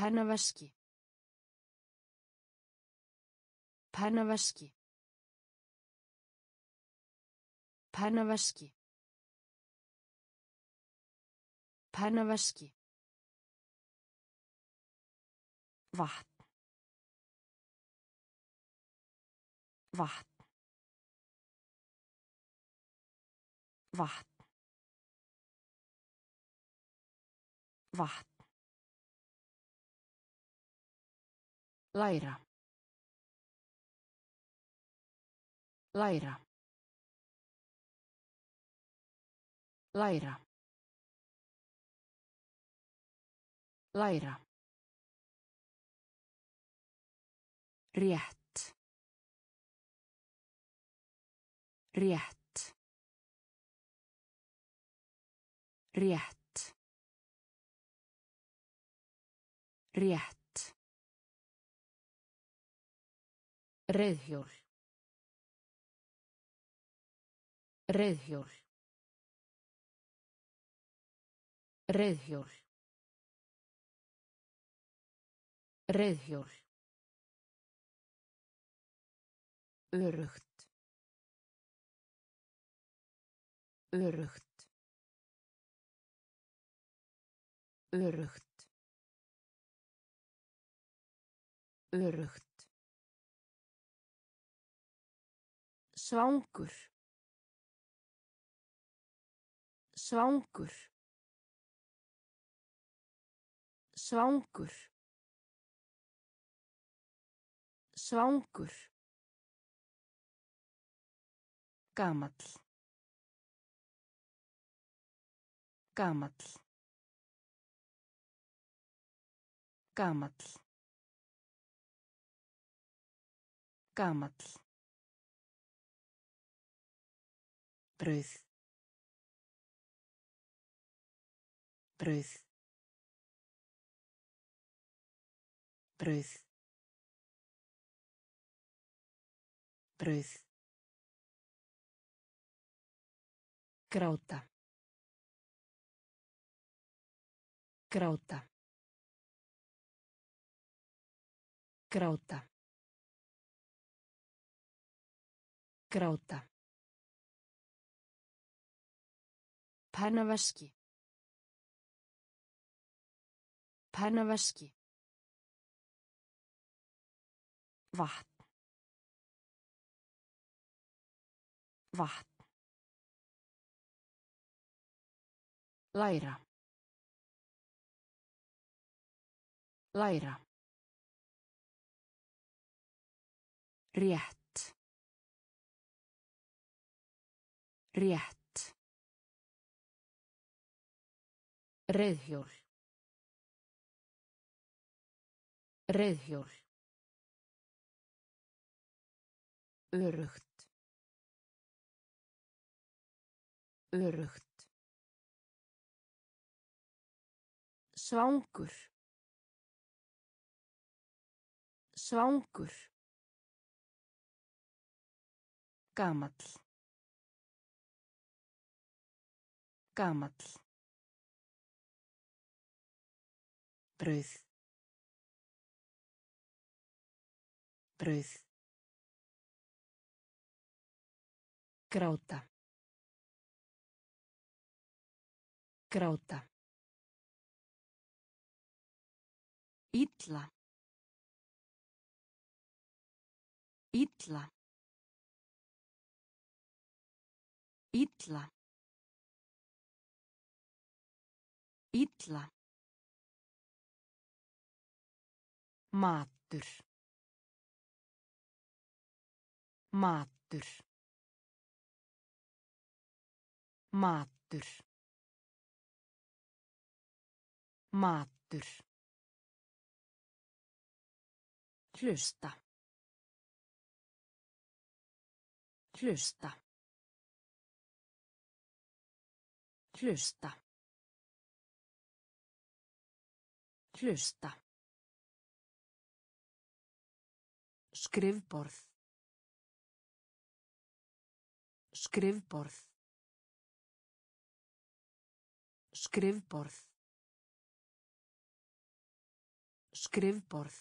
Pennaveski. Pennaveski. Pennaveski. Pennaveski. Vatn. Vatn. Vatn. Vatn. Læra. Læra. Læra. Læra. Rétt. Rétt. Rétt. Rétt. Reiðhjól. Reiðhjól. Reiðhjól. Reiðhjól. Öruggt. Öruggt. Öruggt. Öruggt. Svangur. Svangur. Svangur. Svangur. Gamall. Gamall. Gamall. Gamall. Brauð. Brauð. Brauð. Brauð. Gráta. Gráta. Gráta. Gráta. Pennaveski. Pennaveski. Vatn. Vatn. Læra. Læra. Rétt. Rétt. Reiðhjól. Reiðhjól. Öruggt. Öruggt. Svangur. Svangur. Gamall. Gamall. Brauð. Brauð. Gráta. Gráta. Illa. Illa. Illa. Illa. Matur. Matur. Matur. Matur. Hlusta. Hlusta. Hlusta. Hlusta. Skrifborð. Skrifborð. Skrifborð. Skrifborð.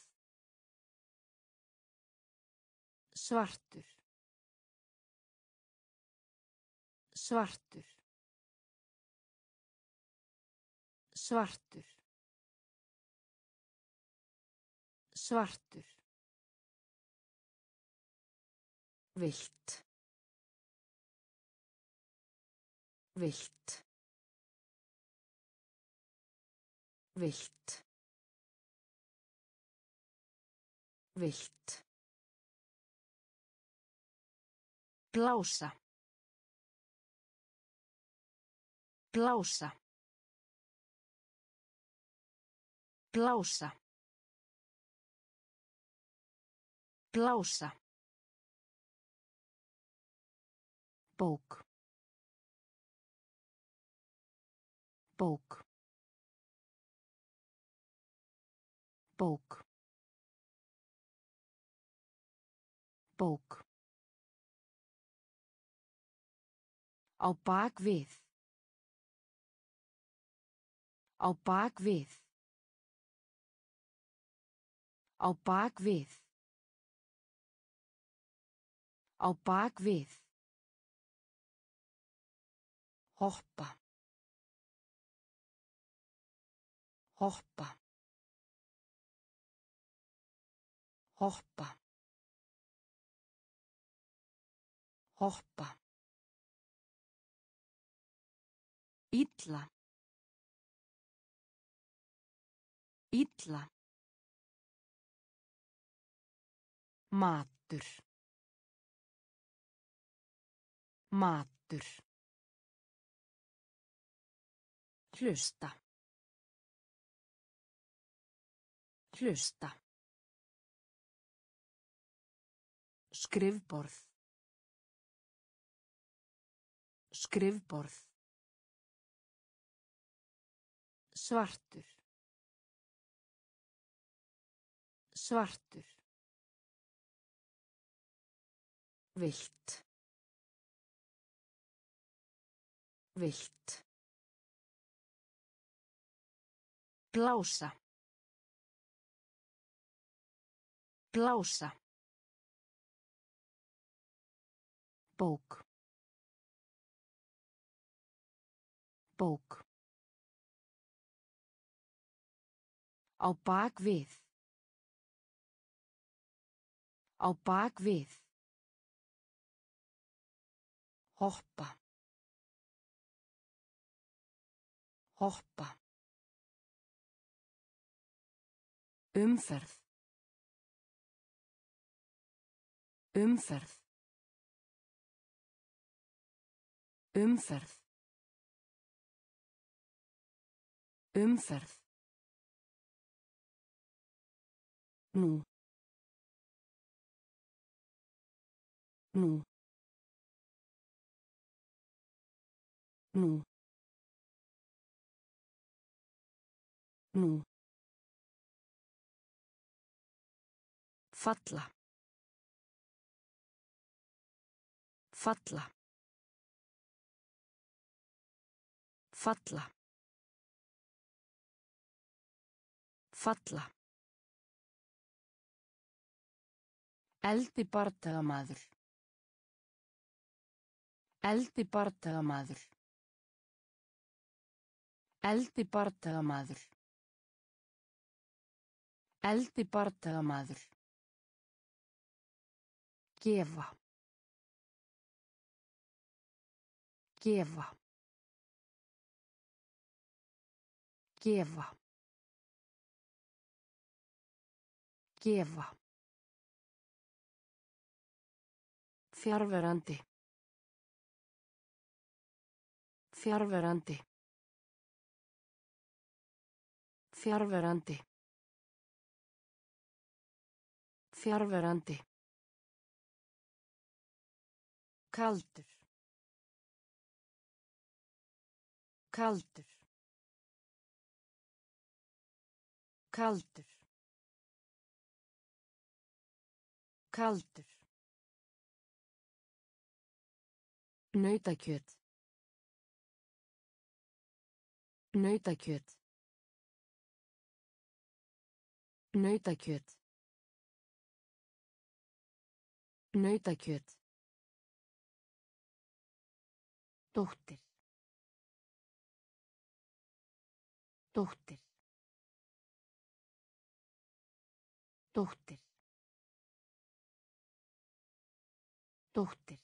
Svartur. Svartur. Svartur. Svartur. Vilt. Vilt. Vilt. Vilt. Blása. Blása. Blása. Blása. Bók. Bók. Bók. Bók. Á bak við. Á bak við. Á bak við. Á bak við. Hoppa. Hoppa. Hoppa. Hoppa. Illa. Illa. Matur. Matur. Hlusta. Hlusta. Skrifborð. Skrifborð. Svartur. Svartur. Vilt. Vilt. Blása. Blása. Bók. Bók. Á bak við. Á bak við. Hoppa. Hoppa. Umferð. Umferð. Umferð. Umferð. Nú. Nú. Nú. Nú. Falla. Falla. Falla. Falla. Eldi bardagamaður. Eldi bardagamaður. Eldi bardagamaður. Eldi bardagamaður. Gefa. Gefa. Gefa. Gefa. Fjarverandi. Fjarverandi. Fjarverandi. Fjarverandi. Kaldur. Kaldur. Kaldur. Kaldur. Nautakjöt. Nautakjöt. Nautakjöt. Nautakjöt. Dóttir. Dóttir. Dóttir. Dóttir.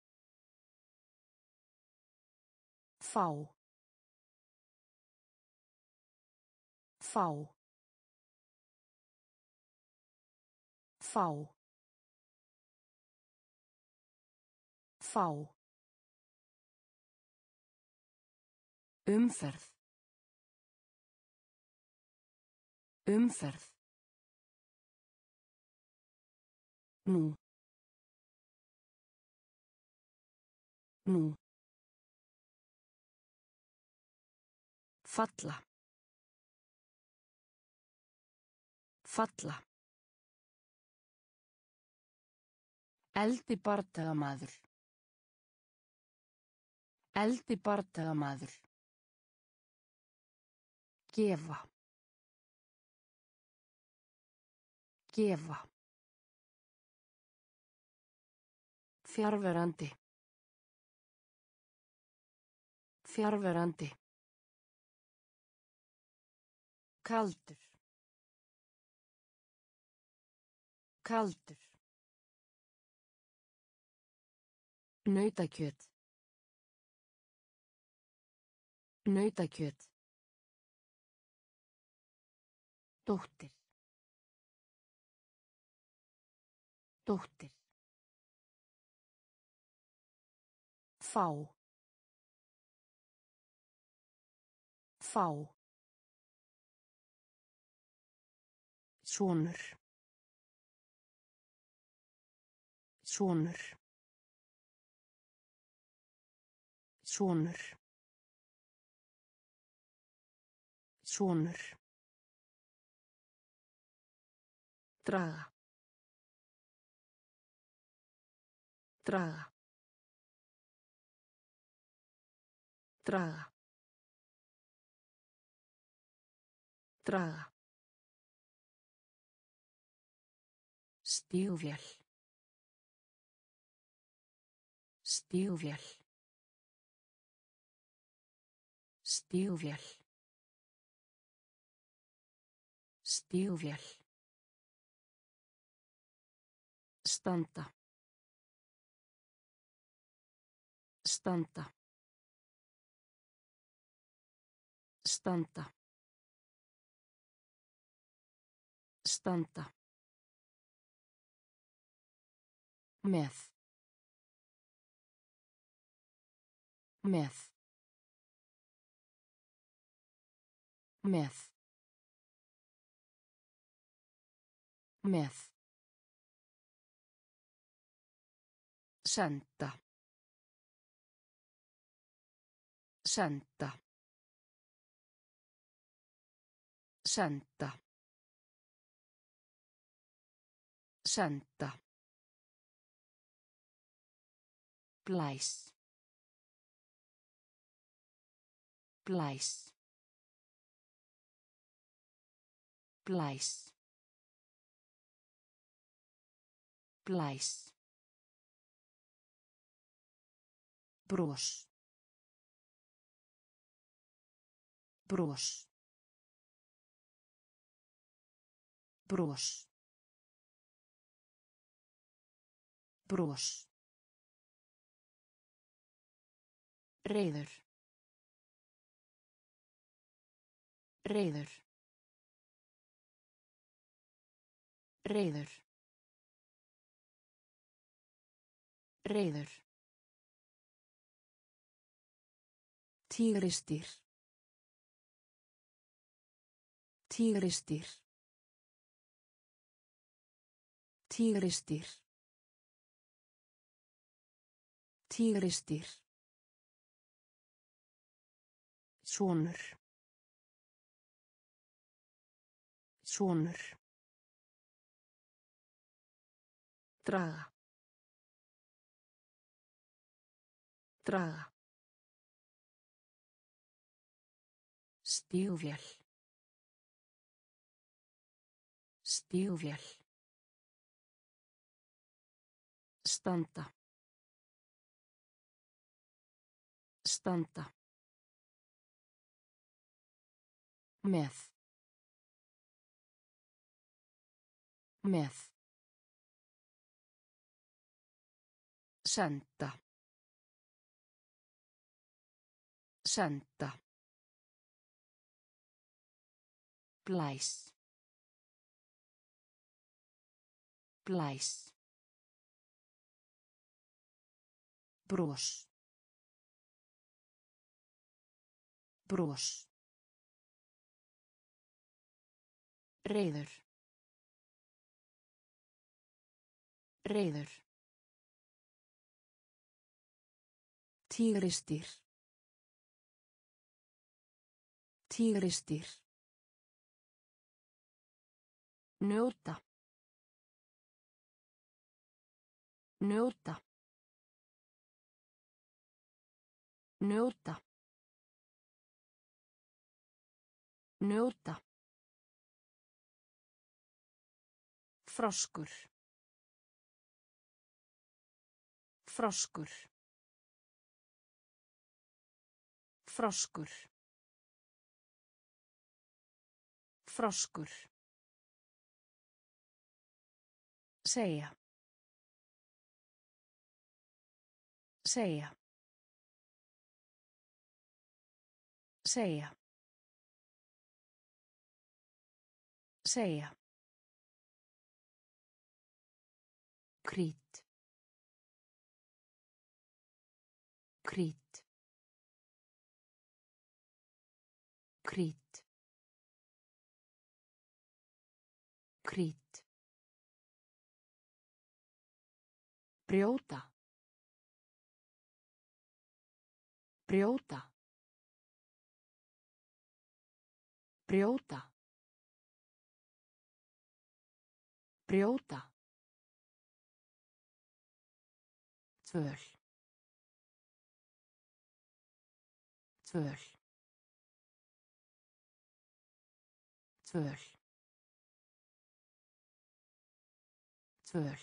Fá. Fá. Fá. Fá. Umferð. Umferð. Nú. Nú. Falla. Falla. Eldi bardagamaður. Eldi bardagamaður. Gefa. Gefa. Fjarverandi. Fjarverandi. Kaldur. Kaldur. Nautakjöt. Nautakjöt. Dóttir. Dóttir. Fá. Fá. Sonur. Sonur. Sonur. Sonur. Draga. Draga. Draga. Draga. Stígvél. Stígvél. Stígvél. Stígvél. Standa. Standa. Standa. Standa. Með. Með. Með. Með. Senda. Senda. Senda. Senda. Blæs. Blæs. Blæs. Blæs. Bros. Bros. Bros. Bros. Reiður. Reiður. Reiður. Reiður. Tígrisdýr. Tígrisdýr. Tígrisdýr. Tígrisdýr. Sonur. Sonur. Draga. Draga. Stígvél. Stígvél. Standa. Standa. Með. Með. Senda. Senda. Blæs. Blæs. Bros. Bros. Reiður. Reiður. Tígrisdýr. Tígrisdýr. Njóta. Njóta. Njóta. Njóta. Froskur. Froskur. Froskur. Froskur. Segja. Segja. Segja. Segja. Krít. Krít. Krít. Krít. Brjóta. Brjóta. Brjóta. Brjóta. Tvöl. Tvöl. Tvöl. Tvöl.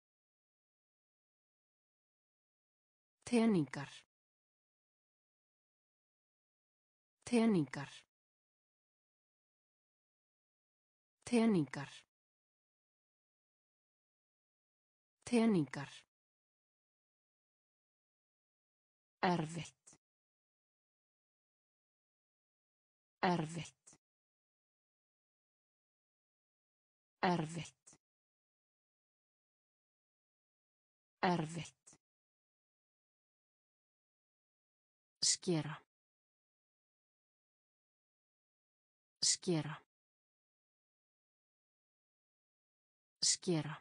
Teningar. Teningar. Teningar. Teningar. Erfitt. Erfitt. Erfitt. Erfitt. Skera. Skera. Skera.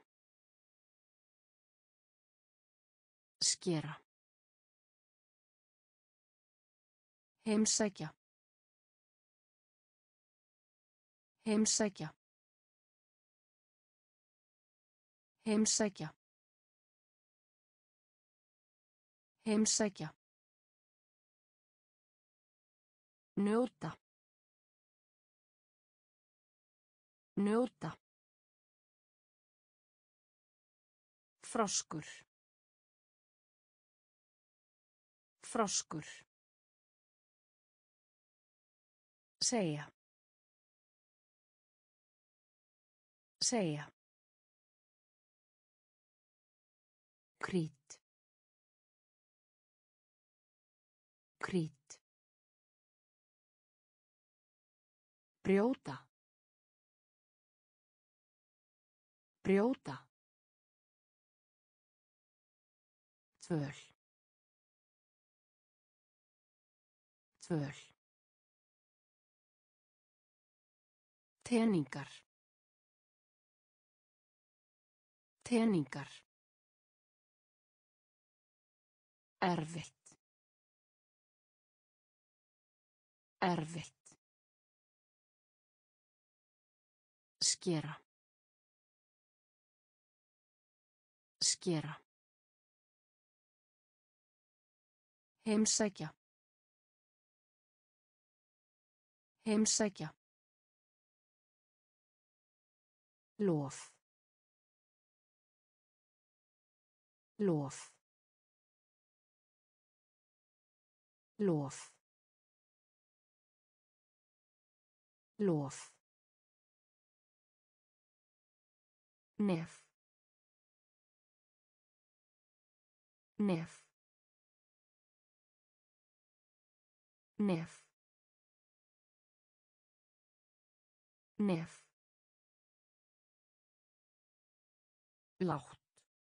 Skera. Heimsækja. Heimsækja. Heimsækja. Heimsækja. Njóta. Njóta. Froskur. Froskur. Segja. Segja. Krít. Krít. Brjóta. Brjóta. Tvöl. Tvöl. Teningar. Teningar. Erfitt. Erfitt. Skera. Skera. Heimsækja. Heimsækja. lof lof lof lof nef nef nef nef lágt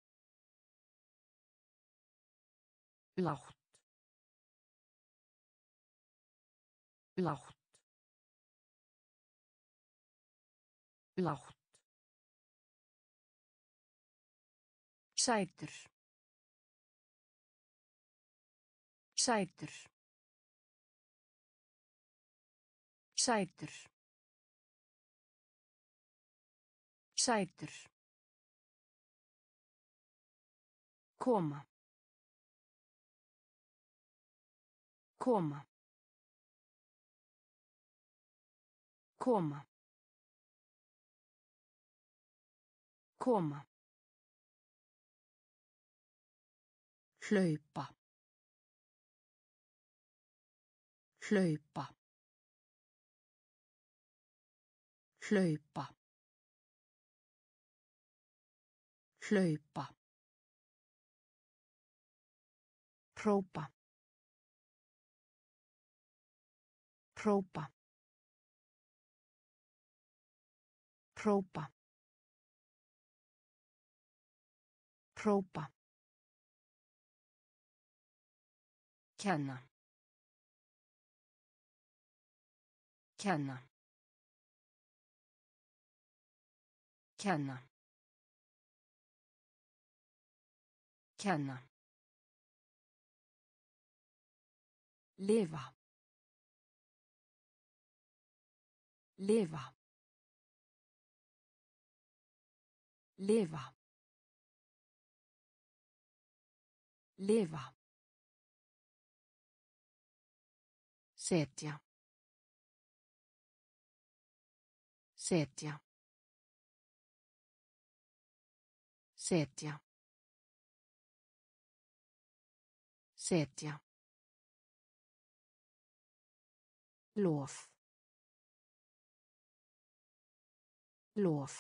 lágt lágt lágt sætur sætur sætur sætur koma koma koma koma hlaupa hlaupa hlaupa hlaupa hrópa hrópa hrópa hrópa kenna kenna kenna kenna lifa lifa lifa lifa setja setja setja setja lof lof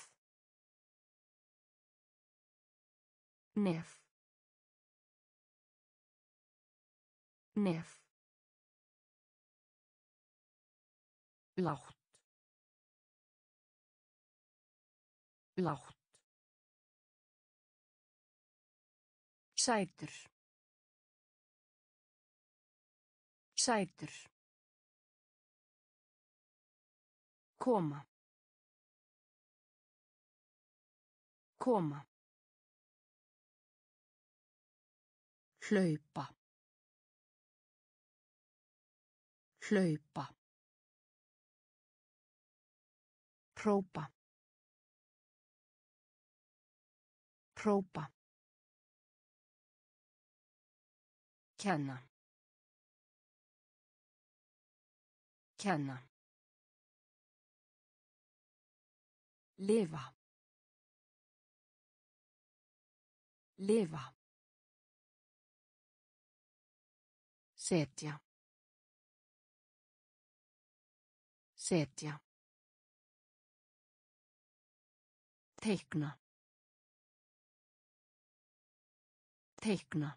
nef nef lágt lágt sætur sætur koma koma hlaupa hlaupa hrópa hrópa kenna kenna lifa lifa setja setja teikna teikna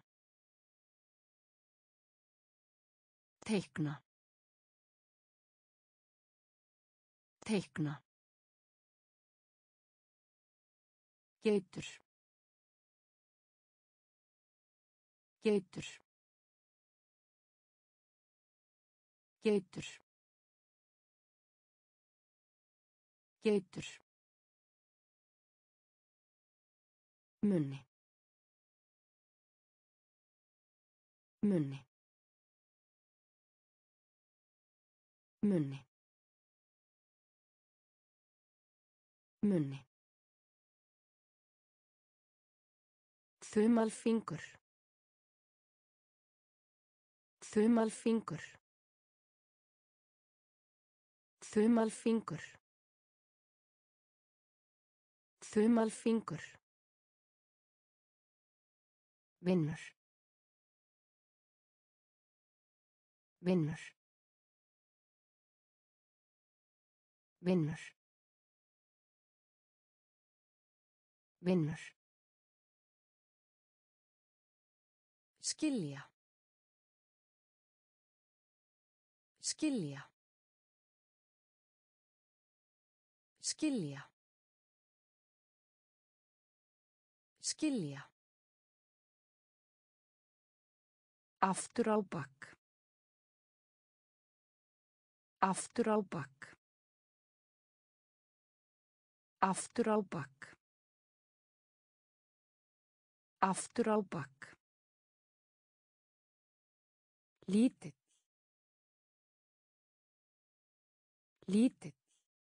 teikna teikna geitur geitur geitur geitur munni munni munni munni þumalfingur þumalfingur þumalfingur Þumalfingur. Vinnur. Vinnur. Vinnur. Vinnur. Skilja. Skilja. Skilja. Skilja. Aftur á bak. Aftur á bak. Aftur á bak. Aftur á bak. Lítill. Lítill.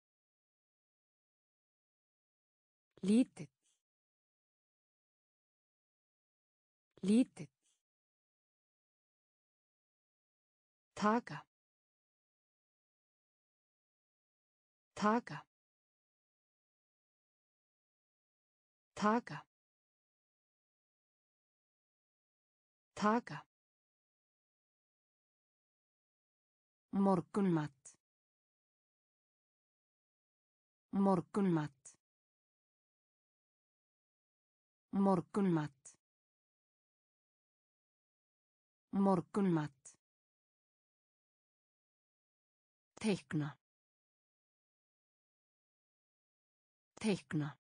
Lítill. Lítill. Taka. Taka. Taka. Taka. Morgunmat. Morgunmat. Morgunmat. Morgunmat. Teikna. Teikna.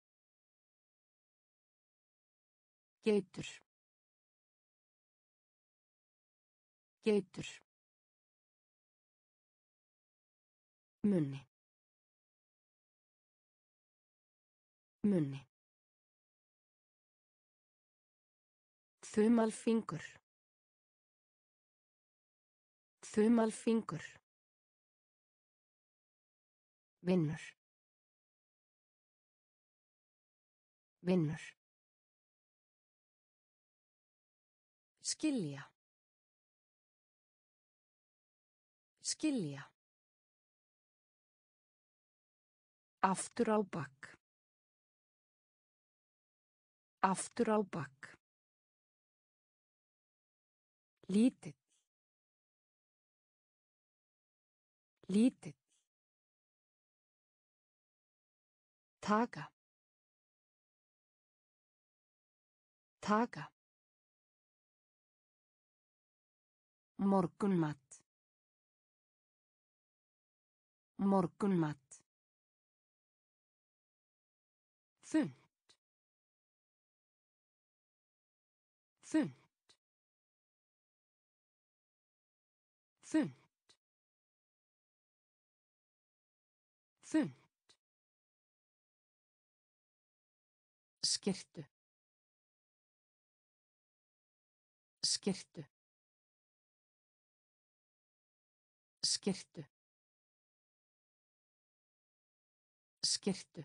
Geitur. Geitur. Munni. Munni. Þumalfingur. Þumalfingur. Vinnur. Vinnur. Skilja. Skilja. Aftur á bak. Aftur á bak. Lítill. Lítill. Taka. Taka. Morgunmat. Morgunmat. Þunnt. Þunnt. Þunnt. Þunnt. Skyrtu. Skyrtu. Skyrtu. Skyrtu.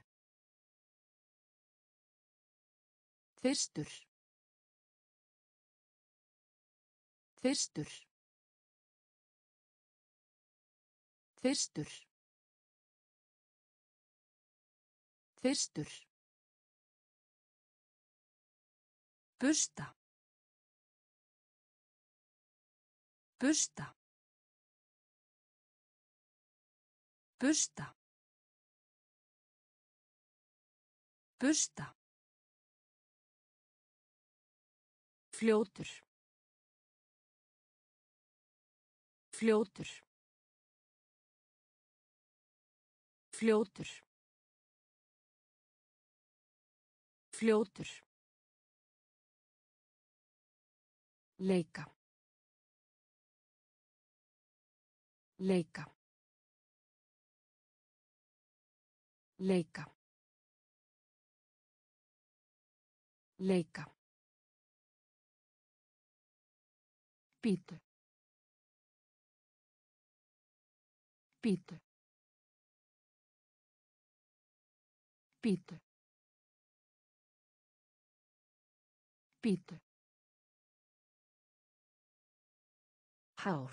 Þyrstur. Þyrstur. Þyrstur. Þyrstur. Bursta. Bursta. Bursta. Bursta. Fljótur. Fljótur. Fljótur. Fljótur. Leika. Leika. Leika. Leika. Bítu. Bítu. Bítu. Bítu. Hár.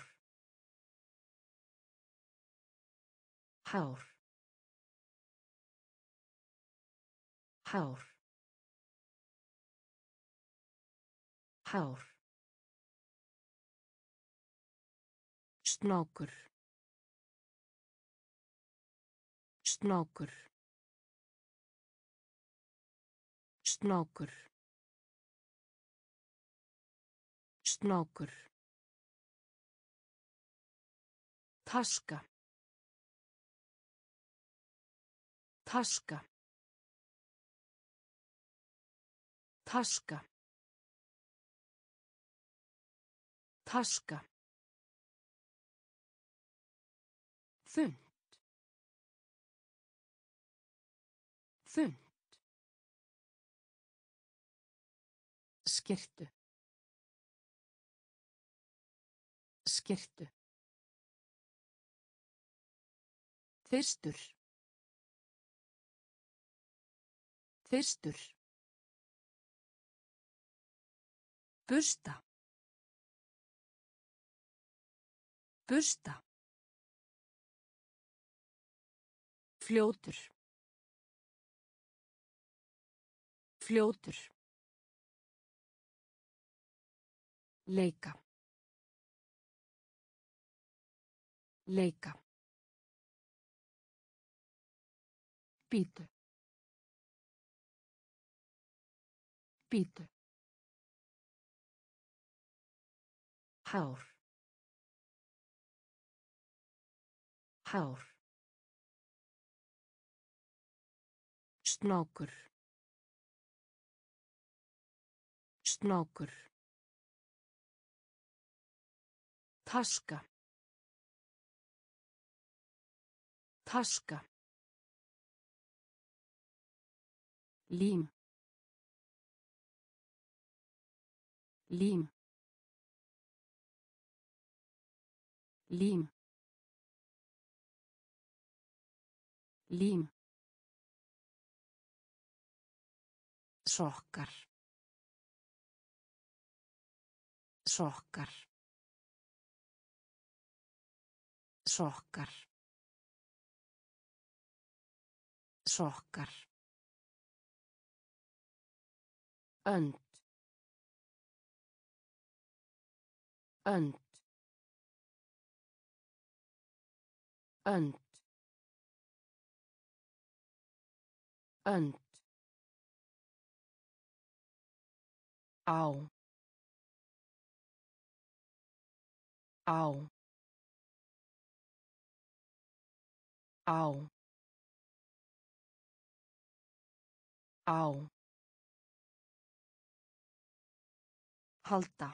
Hár. hár, hár, snákur, snákur, snákur, snákur, taska, taska, taska, taska, þunnt, þunnt, skyrtu, skyrtu, þyrstur, þyrstur, bursta, bursta, fljótur, fljótur, leika, leika, bítu, bítu, hár, hár, snákur, snákur, taska, taska, lím, lím, lím, lím, sokkar, sokkar, sokkar, sokkar, önd, önd, önd, önd, á, á, á, á, halda,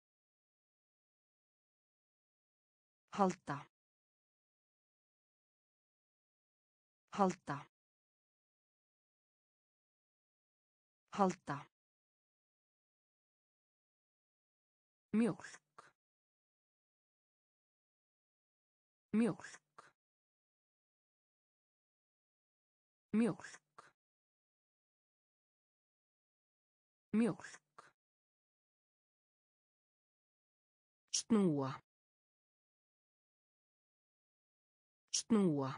halda, halda, halda, mjólk, mjólk, mjólk, mjólk, snúa, snúa,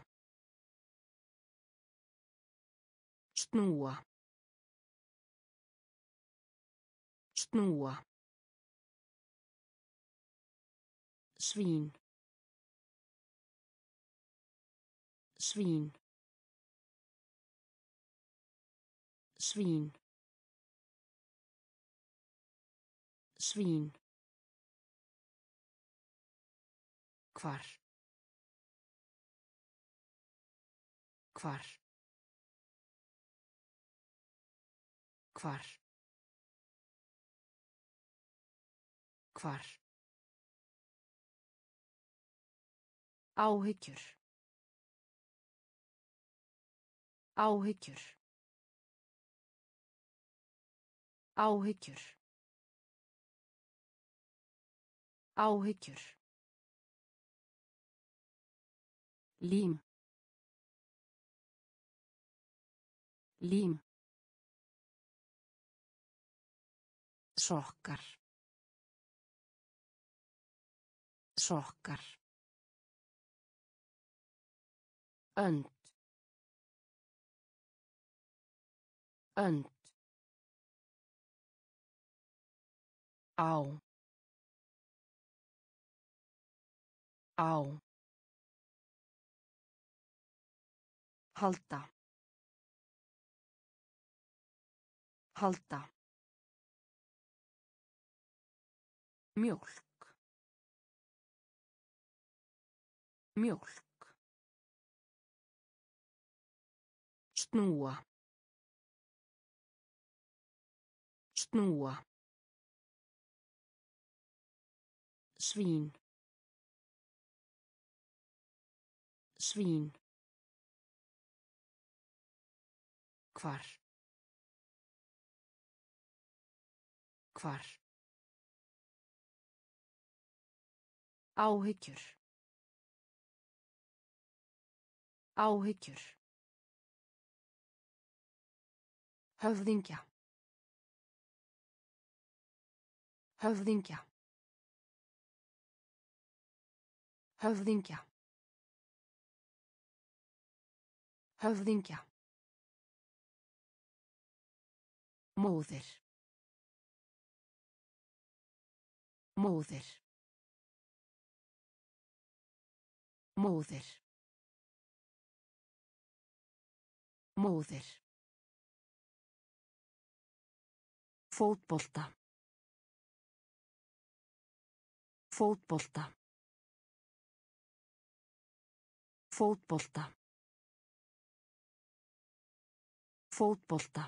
snúa, snúa, svín, svín, svín, svín, hvar, hvar, hvar, hvar, áhyggjur, áhyggjur, áhyggjur, áhyggjur, lím, lím, sokkar, sokkar, önd, önd á á halda halda mjólk mjólk snúa snúa svín svín hvar hvar áhyggjur áhyggjur höfðingja höfðingja höfðingja höfðingja móðir móðir móðir móðir fótbolta fótbolta fótbolta fótbolta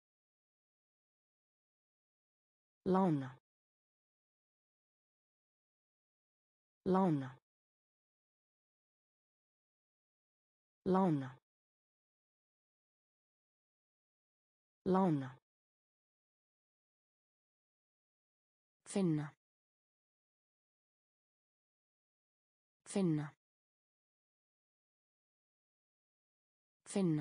lána lána lána lána finna finna finna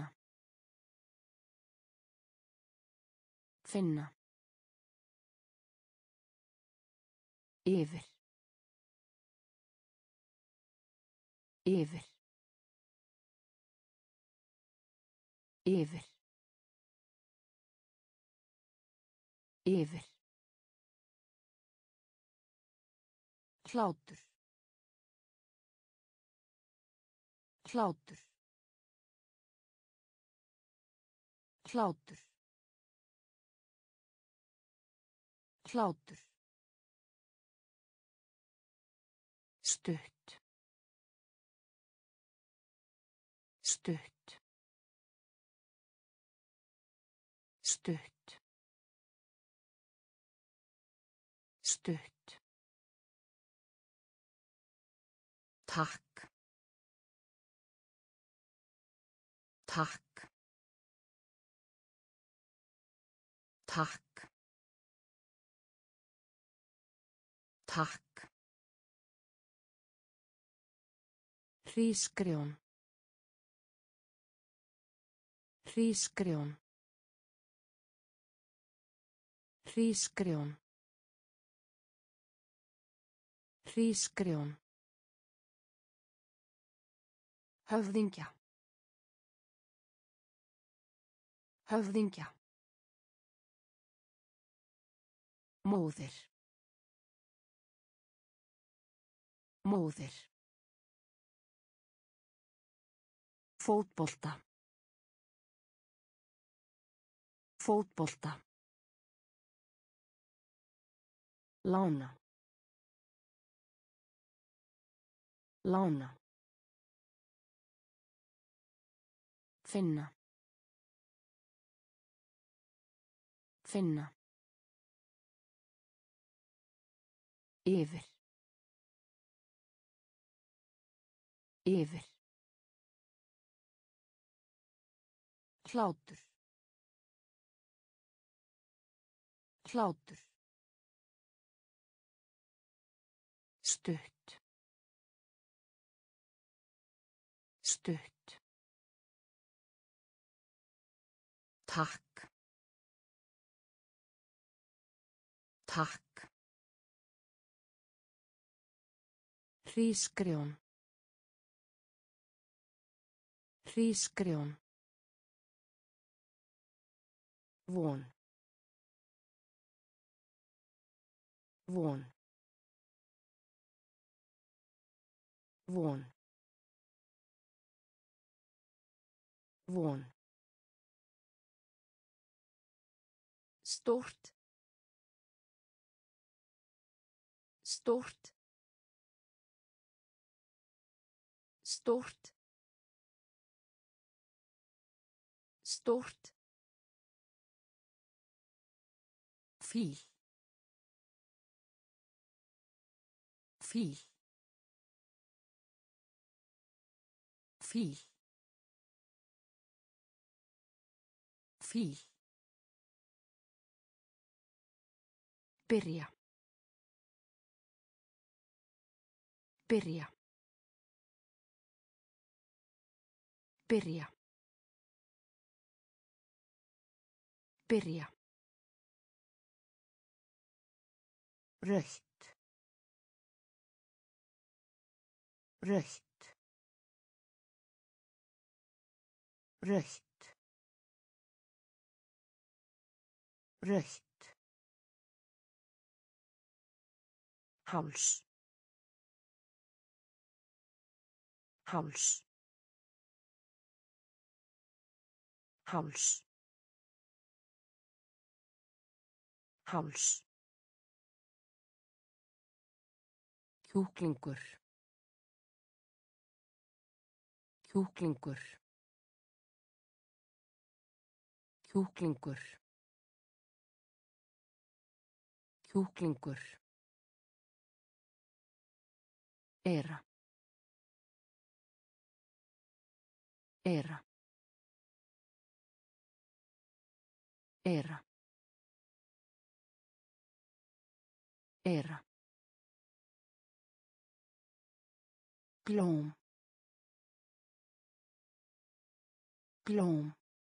finna yfir yfir yfir yfir hlátur hlátur hlátur hlátur stutt stutt stutt stutt takk takk takk takk hrísgrjón hrísgrjón hrísgrjón hrísgrjón höfðingja höfðingja móðir móðir fótbolta fótbolta lána lána finna finna yfir yfir hlátur hlátur stutt stutt takk takk hrísgrjón hrísgrjón Von. Von. Von. Von. Stórt. Stórt. Stórt. Stórt. Fíl. Fíl. Fíl. Fíl. Byrja. Byrja. Byrja. Byrja. Rautt. Rautt. Rautt. Rautt. Háls. Háls. Háls. Háls. Kjúklingur. Kjúklingur. Kjúklingur. Kjúklingur. Era. Era. Era. Era. Glóm. Glóm.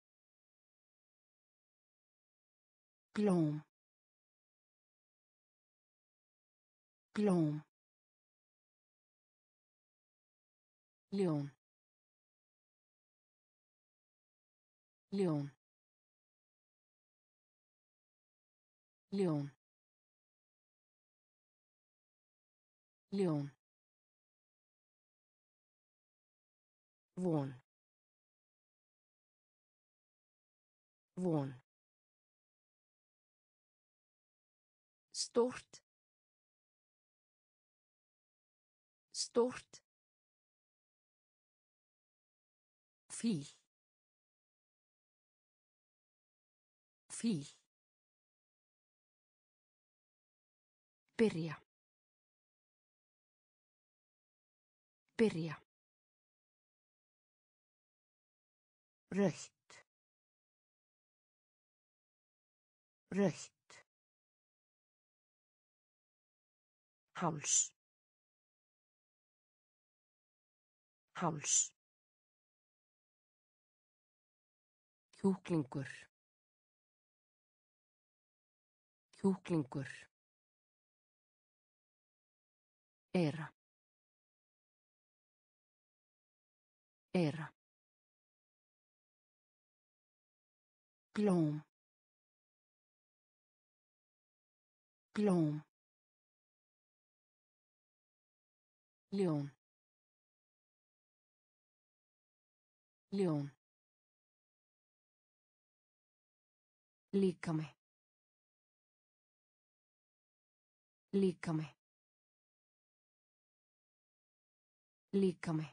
Glóm. Glóm. Ljón. Ljón. Ljón. Ljón. Von. Von. Stórt. Stórt. Fíl. Fíl. Byrja. Byrja. Rautt. Rautt. Háls. Háls. Kjúklingur. Kjúklingur. Era. Era. Glóm. Glóm. Ljón. Ljón. Líkami. Líkami. Líkami.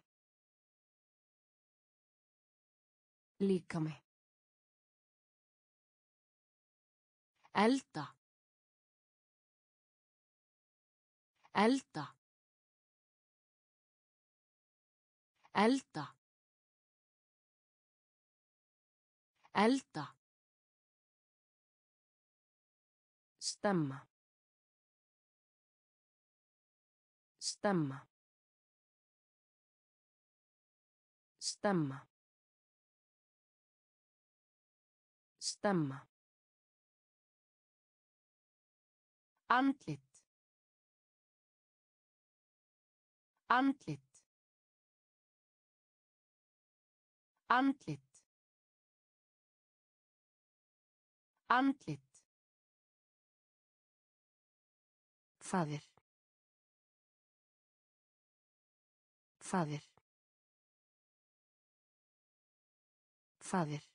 Líkami. Elda. Elda. Elda. Elda. Stemma. Stemma. Stemma. Stemma. Andlit. Andlit. Andlit. Andlit. Faðir. Faðir. Faðir.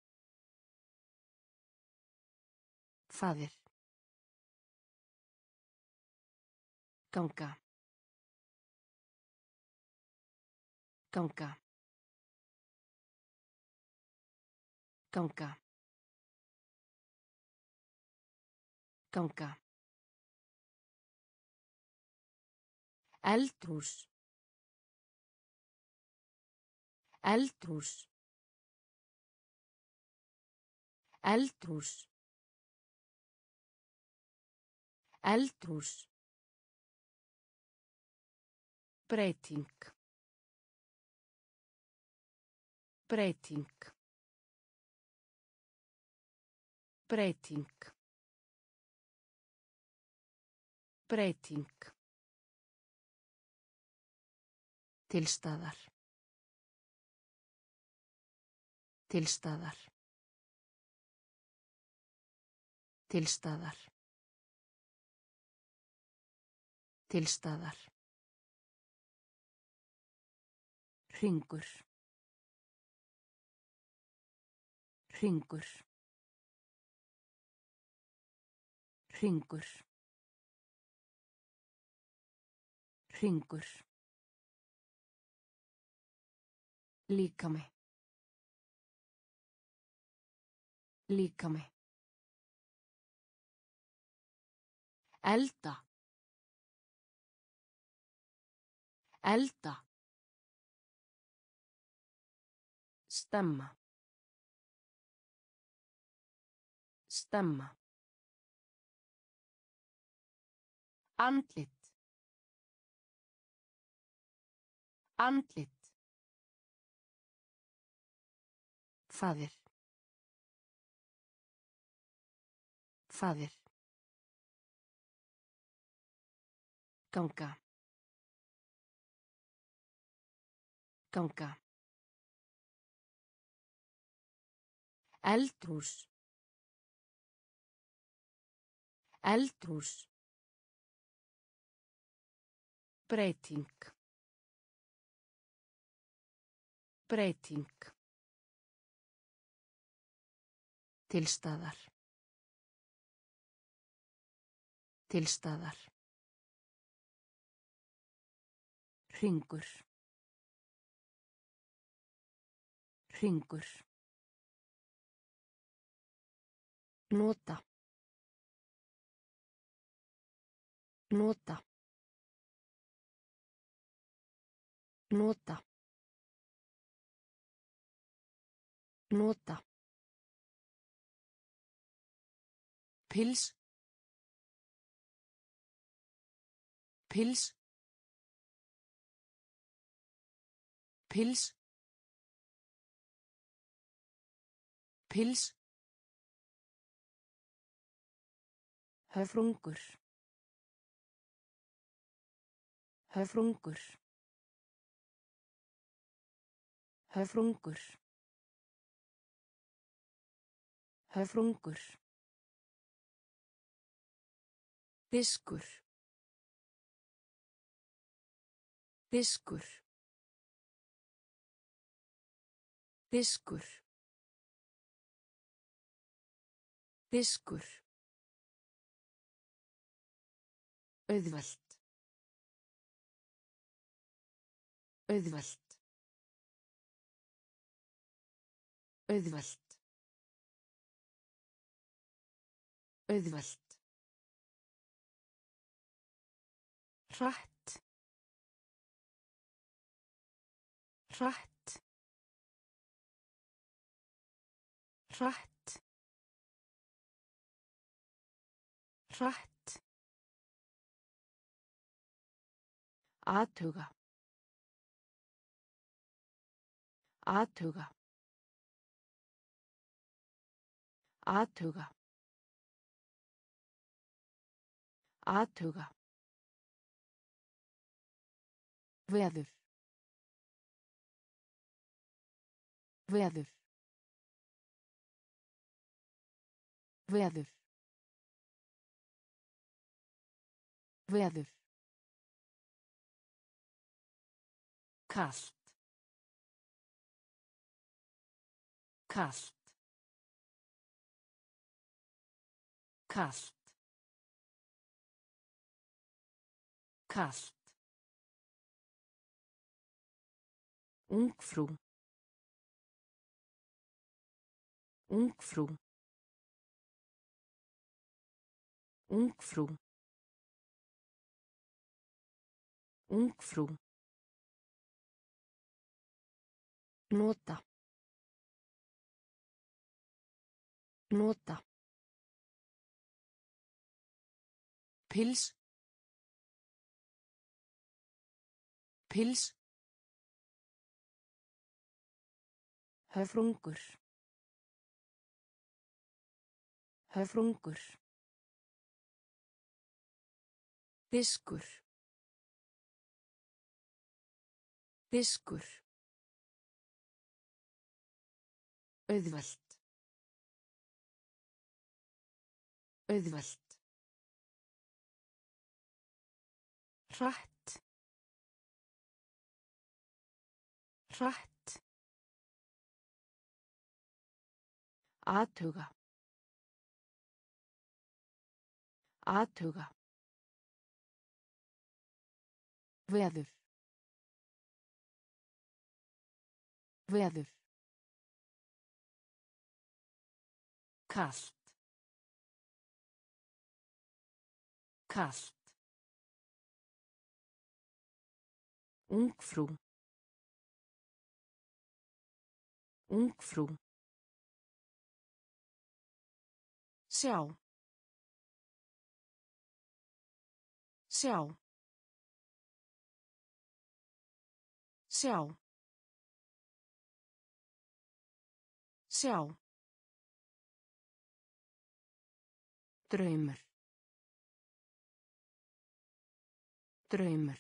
Faðir. Ganga. Ganga. Ganga. Ganga. Eldhús. Eldhús. Eldhús. Eldhús. Breyting. Breyting. Breyting. Breyting. Tilstaðar. Tilstaðar. Tilstaðar. Tilstaðar. Hringur. Hringur. Hringur. Hringur. Líkami. Líkami. Elda. Elda. Stemma. Stemma. Andlit. Andlit. Faðir. Faðir. Ganga. Ganga. Eldhús. Eldhús. Breyting. Breyting. Tilstaðar. Tilstaðar. Hringur. Hringur. Nota. Nota. Nota. Nota. Pils. Pils. Pils. Pils. Höfrungur. Höfrungur. Höfrungur. Höfrungur. Diskur. Diskur. Diskur. Diskur. Auðvelt. Auðvelt. Auðvelt. Auðvelt. Hratt. Hratt. Hratt. Hratt. Athuga. Athuga. Athuga. Athuga. Veður. Veður. Veður. Veður. Kalt. Kalt. Kalt. Kalt. Ungfrú. Ungfrú. Ungfrú. Ungfrú. Nota. Nota. Pils. Pils. Höfrungur. Höfrungur. Diskur. Diskur. Auðvelt. Auðvelt. Hratt. Hratt. Athuga. Athuga. Veður. Veður. Kalt. Kalt. Ungfrú. Ungfrú. Sjá. Sjá. Sjá. Sjá. Draumur. Draumur.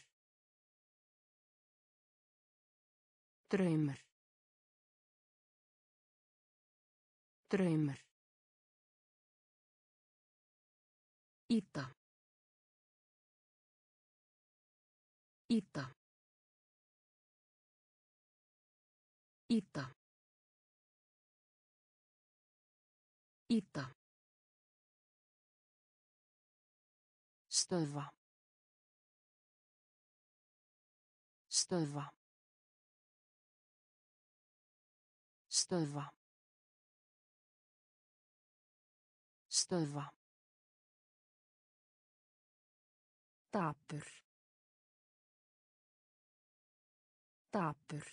Draumur. Draumur. Ýta. Ýta. Ýta. Ýta. Stöðva. Stöðva. Stöðva. Stöðva. Dapur. Dapur.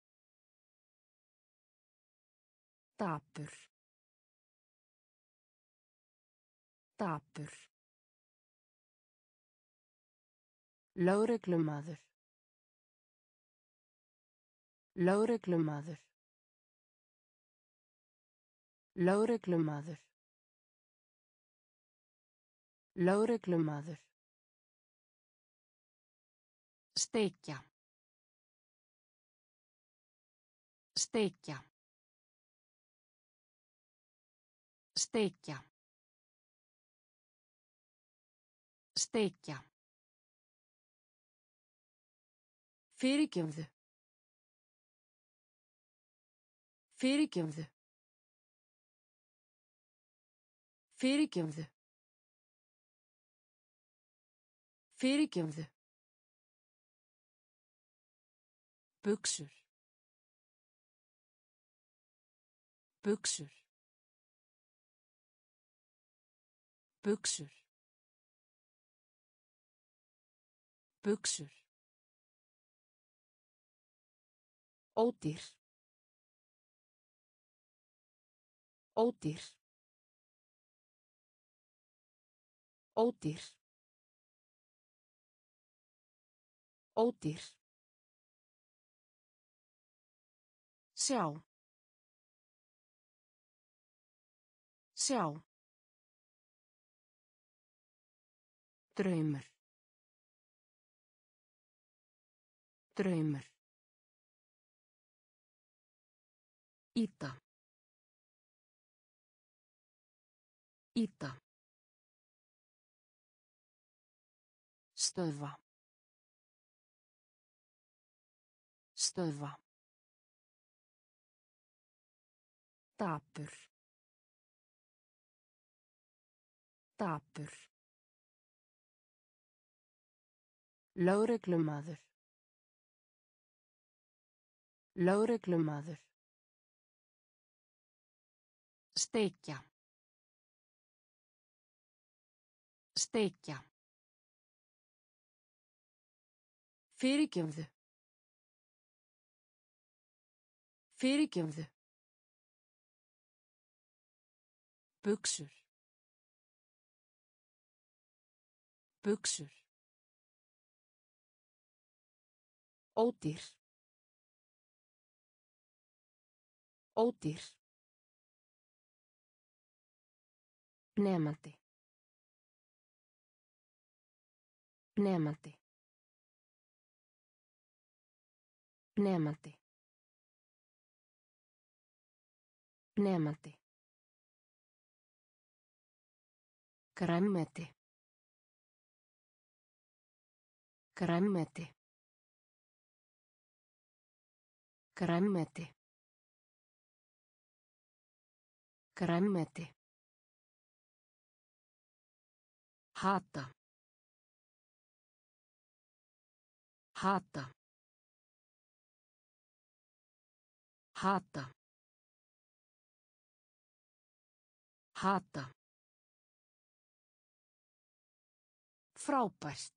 Dapur. Dapur. Lögreglumaður. Lögreglumaður. Lögreglumaður. Lögreglumaður. Steikja. Steikja. Steikja. Steikja. Fyrirgefðu. Fyrirgefðu. Fyrirgefðu. Fyrirgefðu. Buxur. Buxur. Buxur. Buxur. Ódýr. Ódýr. Ódýr. Ódýr. Sjá. Sjá. Draumur. Draumur. Ýta. Íta. Stöðva. Stöðva. Dapur. Dapur. Lögreglumaður. Lögreglumaður. Steikja. Steikja. Fyrirgefðu. Fyrirgefðu. Buxur. Buxur. Ódýr. Ódýr. Nemandi. Nemandi. Nemandi. Nemandi. Grænmeti. Grænmeti. Grænmeti. Grænmeti. Hata. Hata. Hata. Hata. Frábært.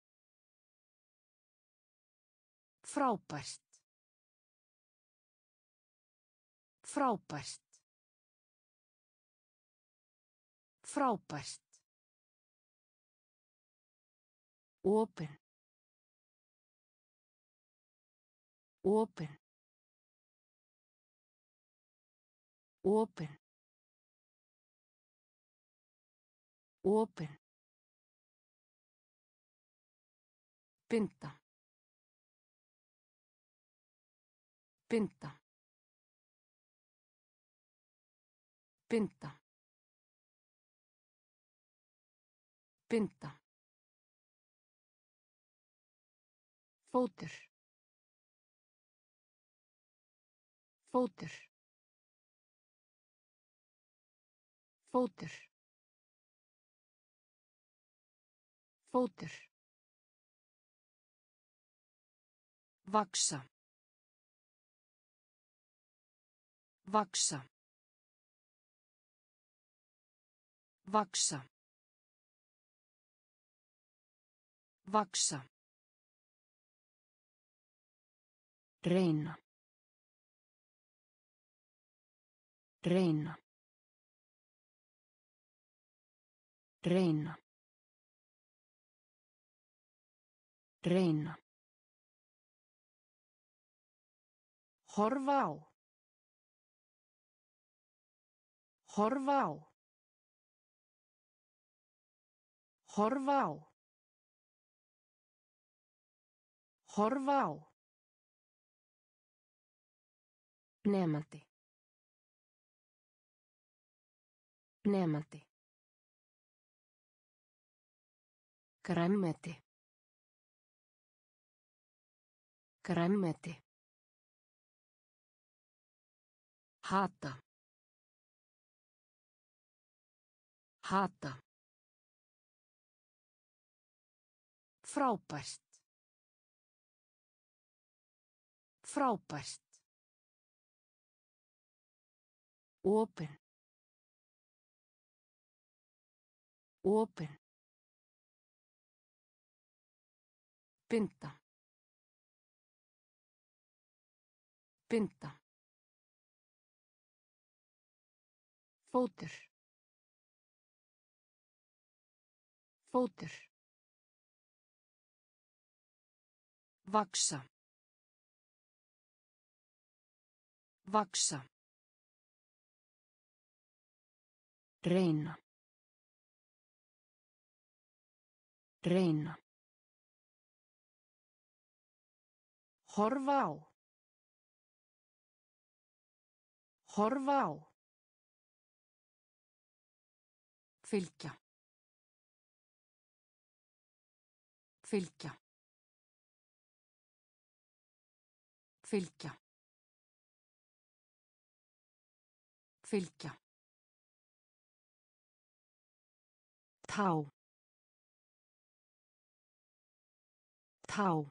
Frábært. Frábært. Frábært. Opin. Opin. Opin. Opin. Binda. Binda. Binda. Binda. Fótur. Fótur. Fótur. Fótur. Vaxa. Vaxa. Vaxa. Vaxa. Reyna. Reyna. Reyna. Reyna. Horfa á. Horfa á. Horfa á. Horfa á. Nemandi. Nemandi. Grænmeti. Grænmeti. Hata. Hata. Frábært. Frábært. Opin. Opin. Binda. Binda. Fótur. Fótur. Vaxa. Vaxa. Reyna. Reyna. Horfa á. Horfa á. Fylgja. Fylgja. Fylgja. Fylgja. Tá. Tá.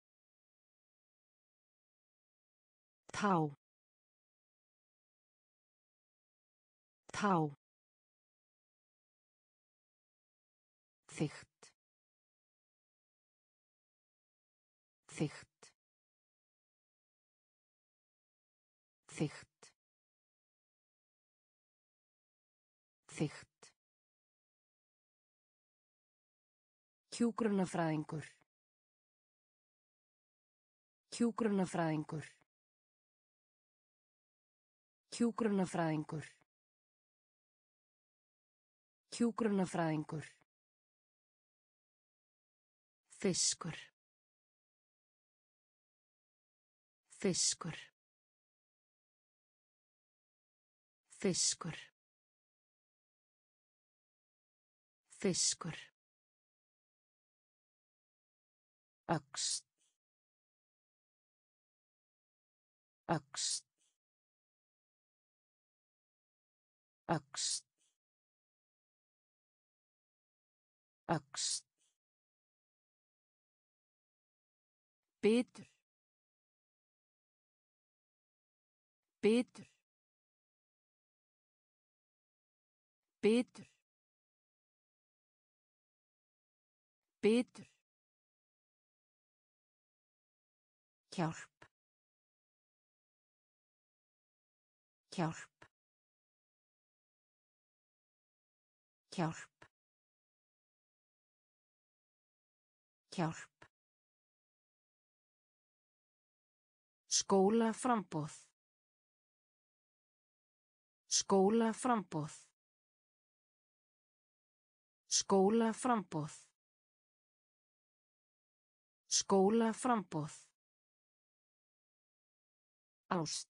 Tá. Tá. Þykkt. Þykkt. Þykkt. Þykkt. Hjúkrunarfræðingur. Hjúkrunarfræðingur. Hjúkrunarfræðingur. Hjúkrunarfræðingur. Fiskur. Fiskur. Fiskur. Fiskur. Öxl. Öxl. Öxl. Öxl. Bitur. Bitur. Bitur. Bitur. Hjálp. Hjálp. Hjálp. Hjálp. Skólaframboð. Skólaframboð. Skólaframboð. Skólaframboð. Ást.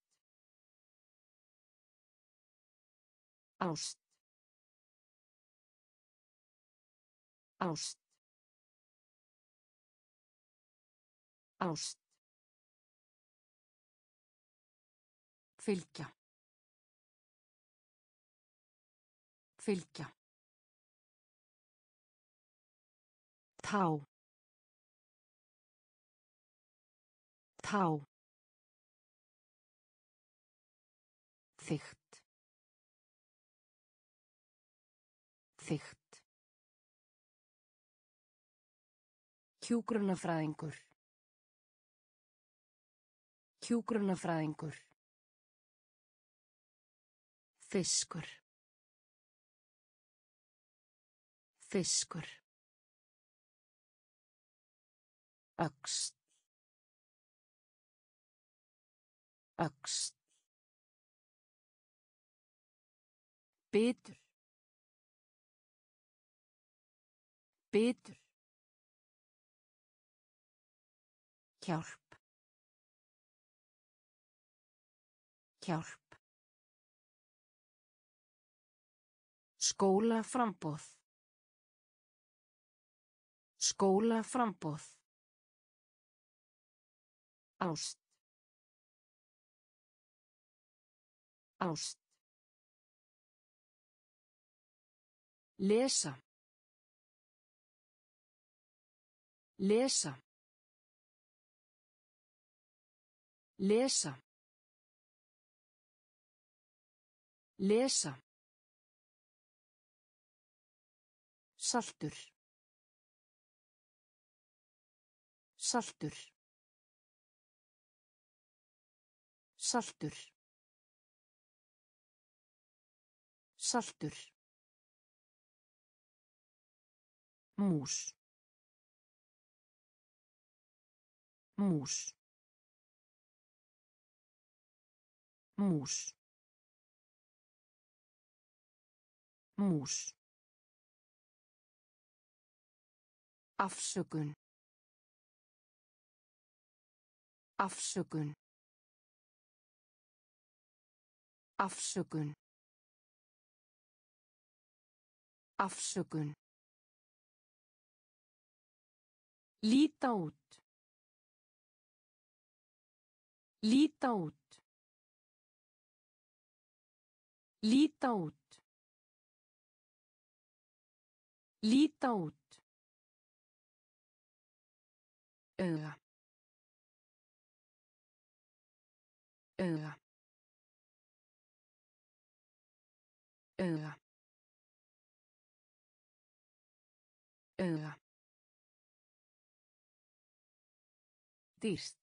Ást. Ást. Ást. Fylgja. Fylgja. Tá. Tá. Þykkt. Þykkt. Hjúkrunarfræðingur. Hjúkrunarfræðingur. Fiskur. Fiskur. Öxl. Öxl. Bitur. Bitur. Hjálp. Hjálp. Skólaframboð. Skólaframboð. Ást. Ást. Lesa. Lesa. Lesa. Lesa. Saltur. Saltur. Saltur. Saltur. Mús. Mús. Mús. Mús. Afsökun. Afsökun. Afsökun. Afsökun. Líta út. Líta út. Líta út. Líta út. Auga. Auga. Auga. Auga. Dýrt.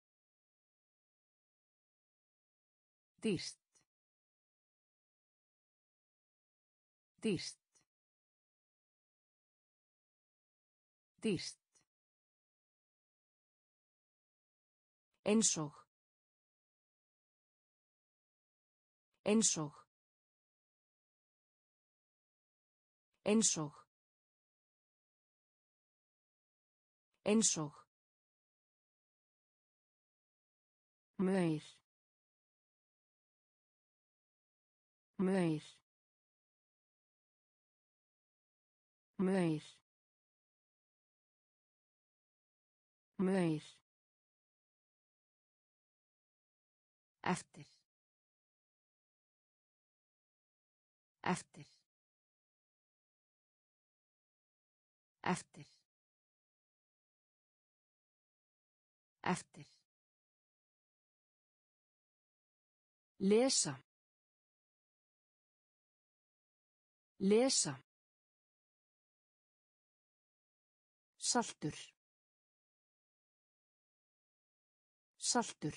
Dýrt. Dýrt. Dýrt. Eins og. Eins og. Eins og. Eins og. Maur. Maur. Maur. Maur. Eftir. Eftir. Eftir. Eftir. Lesa. Lesa. Saltur. Saltur.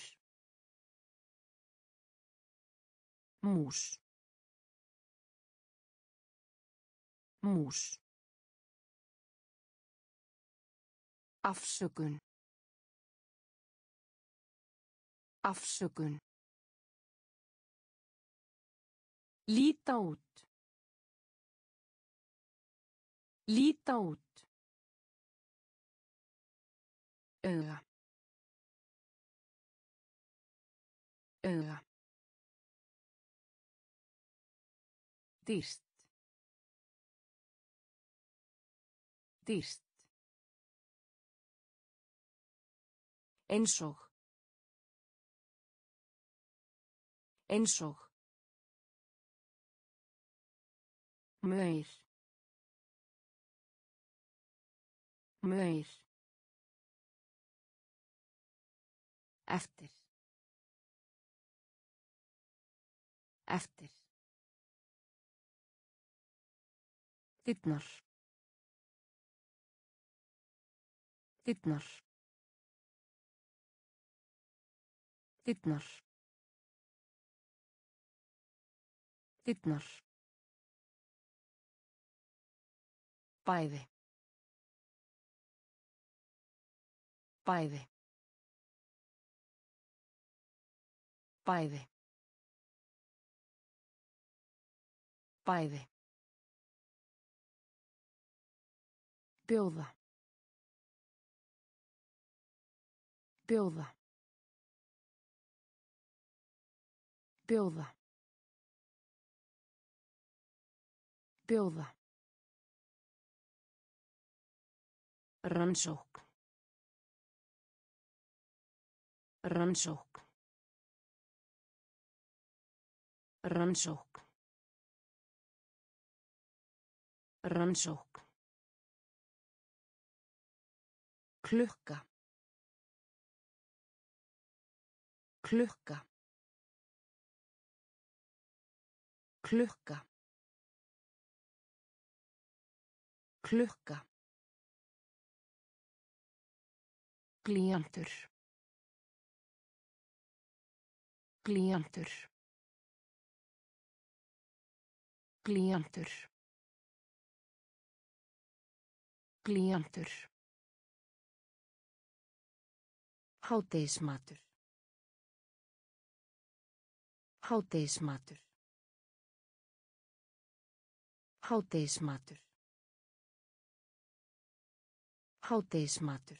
Mús. Mús. Afsökun. Afsökun. Líta út. Líta út. Auga. Auga. Dýrt. Dýrt. Eins og. Eins og. Maur. Maur. Eftir. Eftir. Dyrnar. Dyrnar. Dyrnar. Dyrnar. Bæði. Bæði. Bæði. Bæði. Bjóða. Bjóða. Bjóða. Bjóða. Rannsókn. Rannsókn. Rannsókn. Rannsókn. Klukka. Klukka. Klukka. Klukka. Blýantur. Blýantur. Blýantur. Blýantur. Hádegismatur. Hádegismatur. Hádegismatur. Hádegismatur.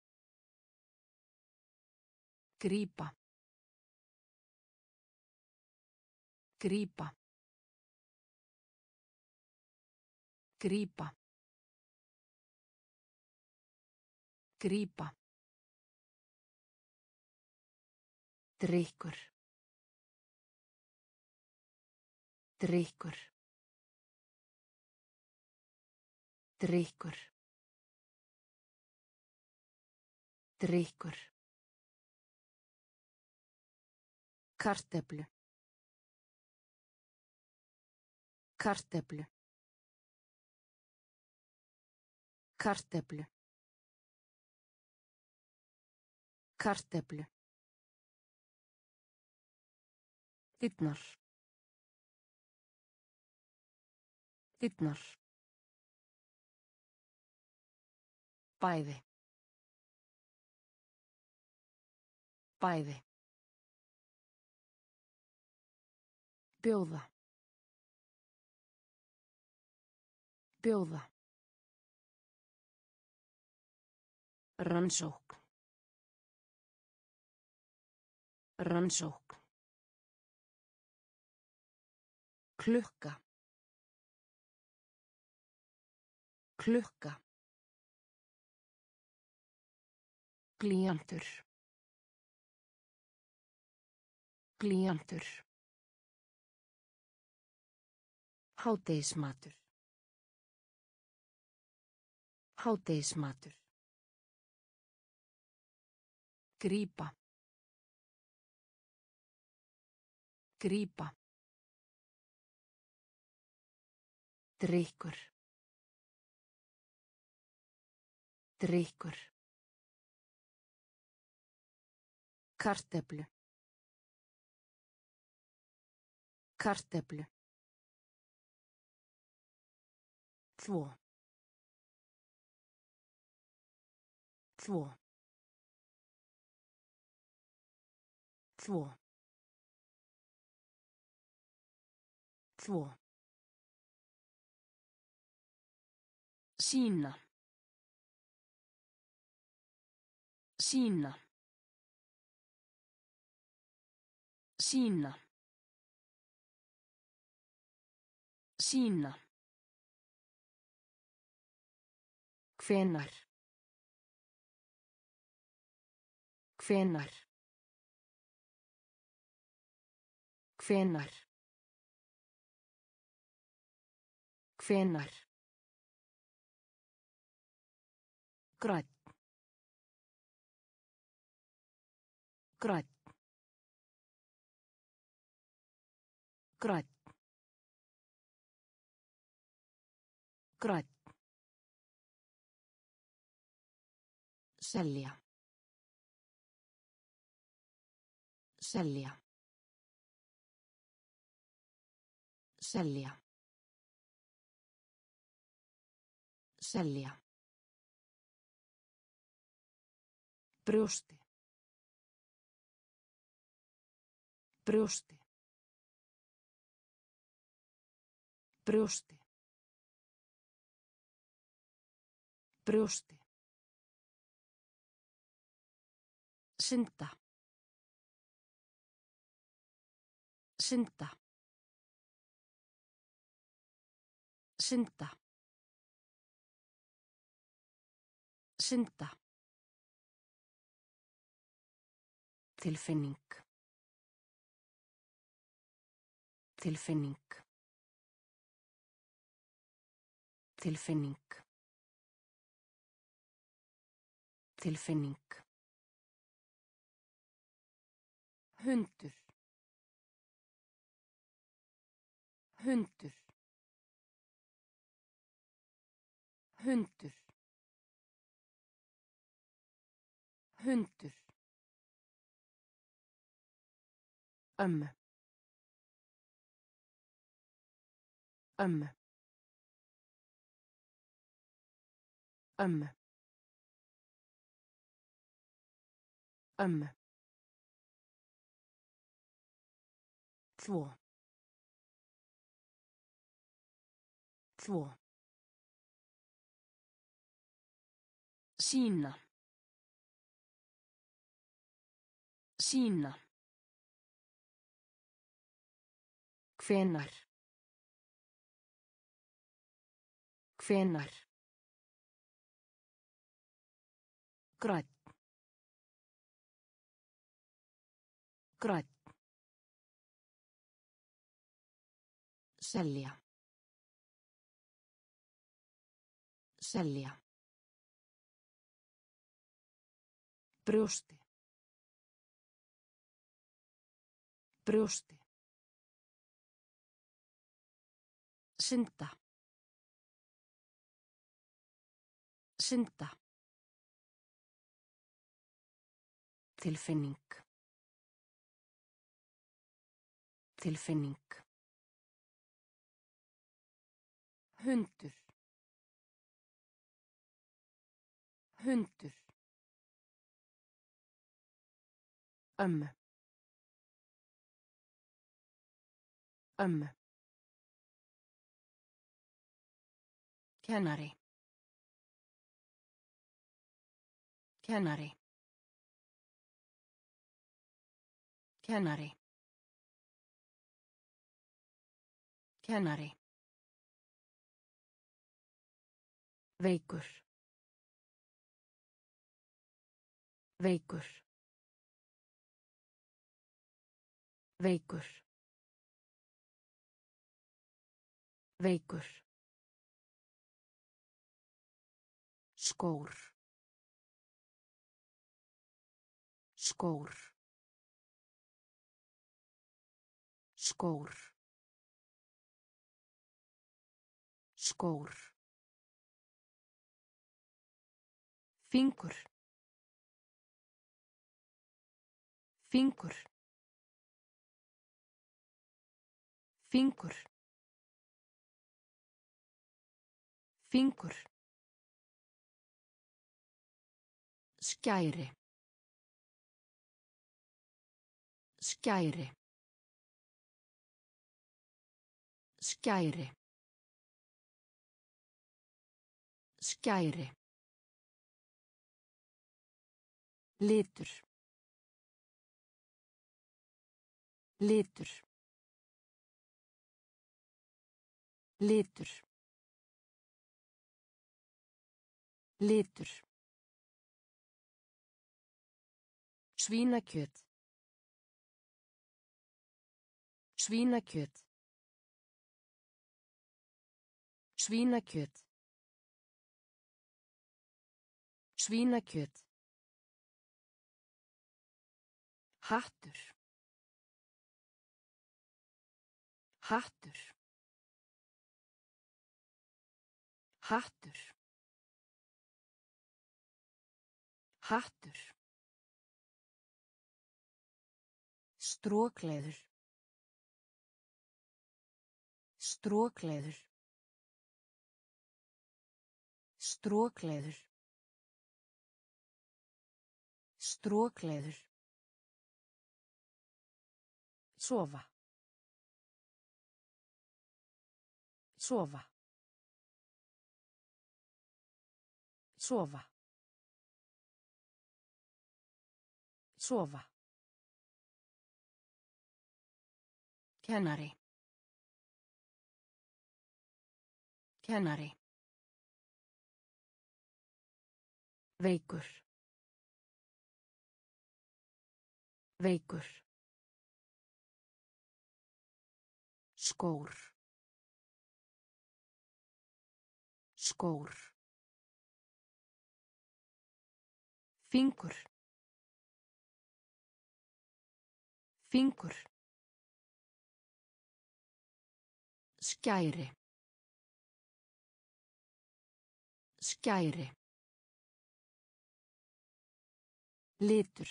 Grípa. Grípa. Grípa. Grípa. Drykkur. Drykkur. Drykkur. Drykkur. Kartöflu. Kartöflu. Kartöflu. Kartöflu. Dyrnar. Dyrnar. Bæði. Bæði. Bjóða. Bjóða. Rannsókn. Rannsókn. Klukka. Klukka. Blýantur. Blýantur. Hádegismatur. Hádegismatur. Grípa. Grípa. Drykkur. Drykkur. Kartöflu. Kartöflu. Þvo. Þvo. Þvo. Þvo. Sýna. Sýna. Sýna. Sýna. Hvenær. Hvenær. Hvenær. Hvenær. Grænn. Grænn. Grænn. Grænn. Selja. Selja. Selja. Selja. Brjósti. Brjósti. Brjósti. Brjósti. Synda. Synda. Synda. Synda. Tilfinning. Tilfinning. Tilfinning. Tilfinning. Hundur. Hundur. Hundur. Hundur. Ömmu. Ömmu. Ömmu. Ömmu. Þvo. Þvo. Sýna. Sýna. Hvenær. Hvenær. Grænn. Grænn. Selja. Selja. Brjósti. Brjósti. Synda. Synda. Tilfinning. Tilfinning. Hundur. Hundur. Ömmu. Ömmu. Kennari. Kennari. Kennari. Kennari. Veikur. Veikur. Veikur. Veikur. Skór. Skór. Skór. Skór. Fingur. Fingur. Fingur. Fingur. Skæri. Skæri. Skæri. Skæri. Litur. Litur. Litur. Litur. Svínakjöt. Svínakjöt. Svínakjöt. Svínakjöt. Hattur. Hattur. Hattur. Hattur. Strokleður. Strokleður. Strokleður. Strokleður. Sofa. Sofa. Sofa. Sofa. Kennari. Kennari. Veikur. Veikur. Skór. Skór. Fingur. Fingur. Skæri. Skæri. Litur.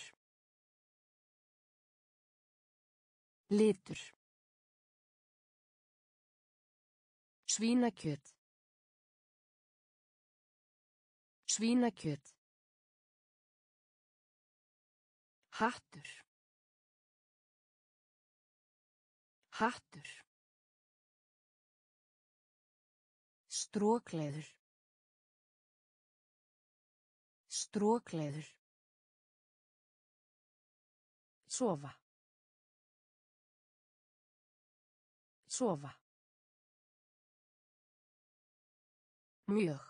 Litur. Svínakjöt. Svínakjöt. Hattur. Hattur. Strokleður. Strokleður. Sofa. Sofa. mjög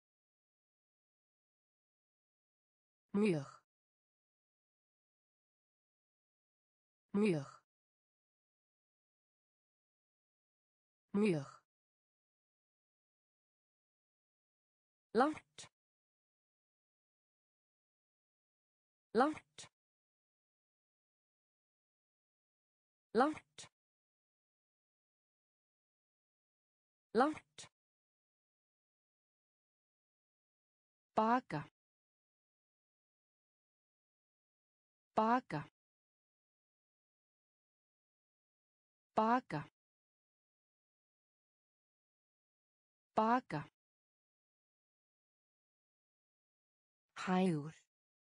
mjög mjög mjög langt langt langt langt baka baka baka baka hægur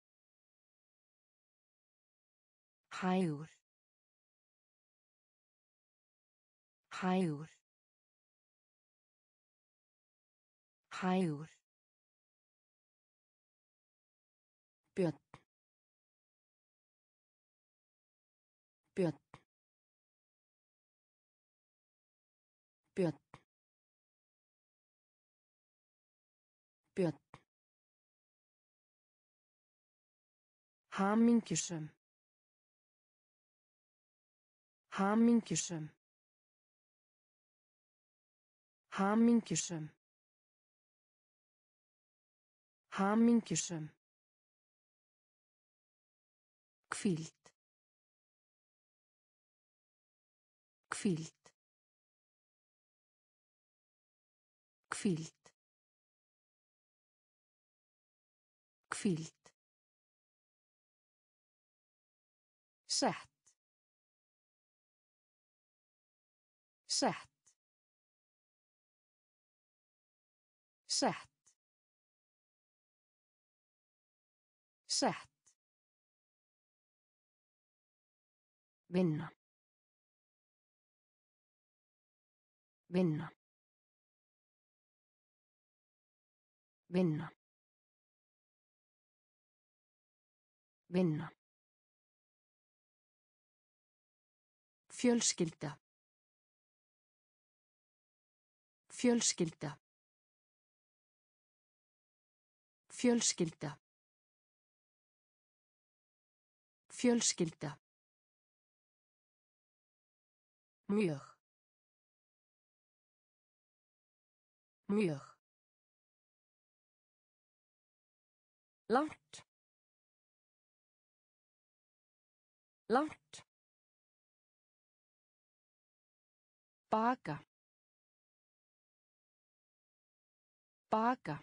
hægur hægur hægur björn björn björn björn hamingjusöm hamingjusöm hamingjusöm hamingjusöm hvíld hvíld hvíld hvíld sett sett sett sett vinna vinna vinna vinna fjölskylda fjölskylda fjölskylda fjölskylda mjög mjög langt langt baka baka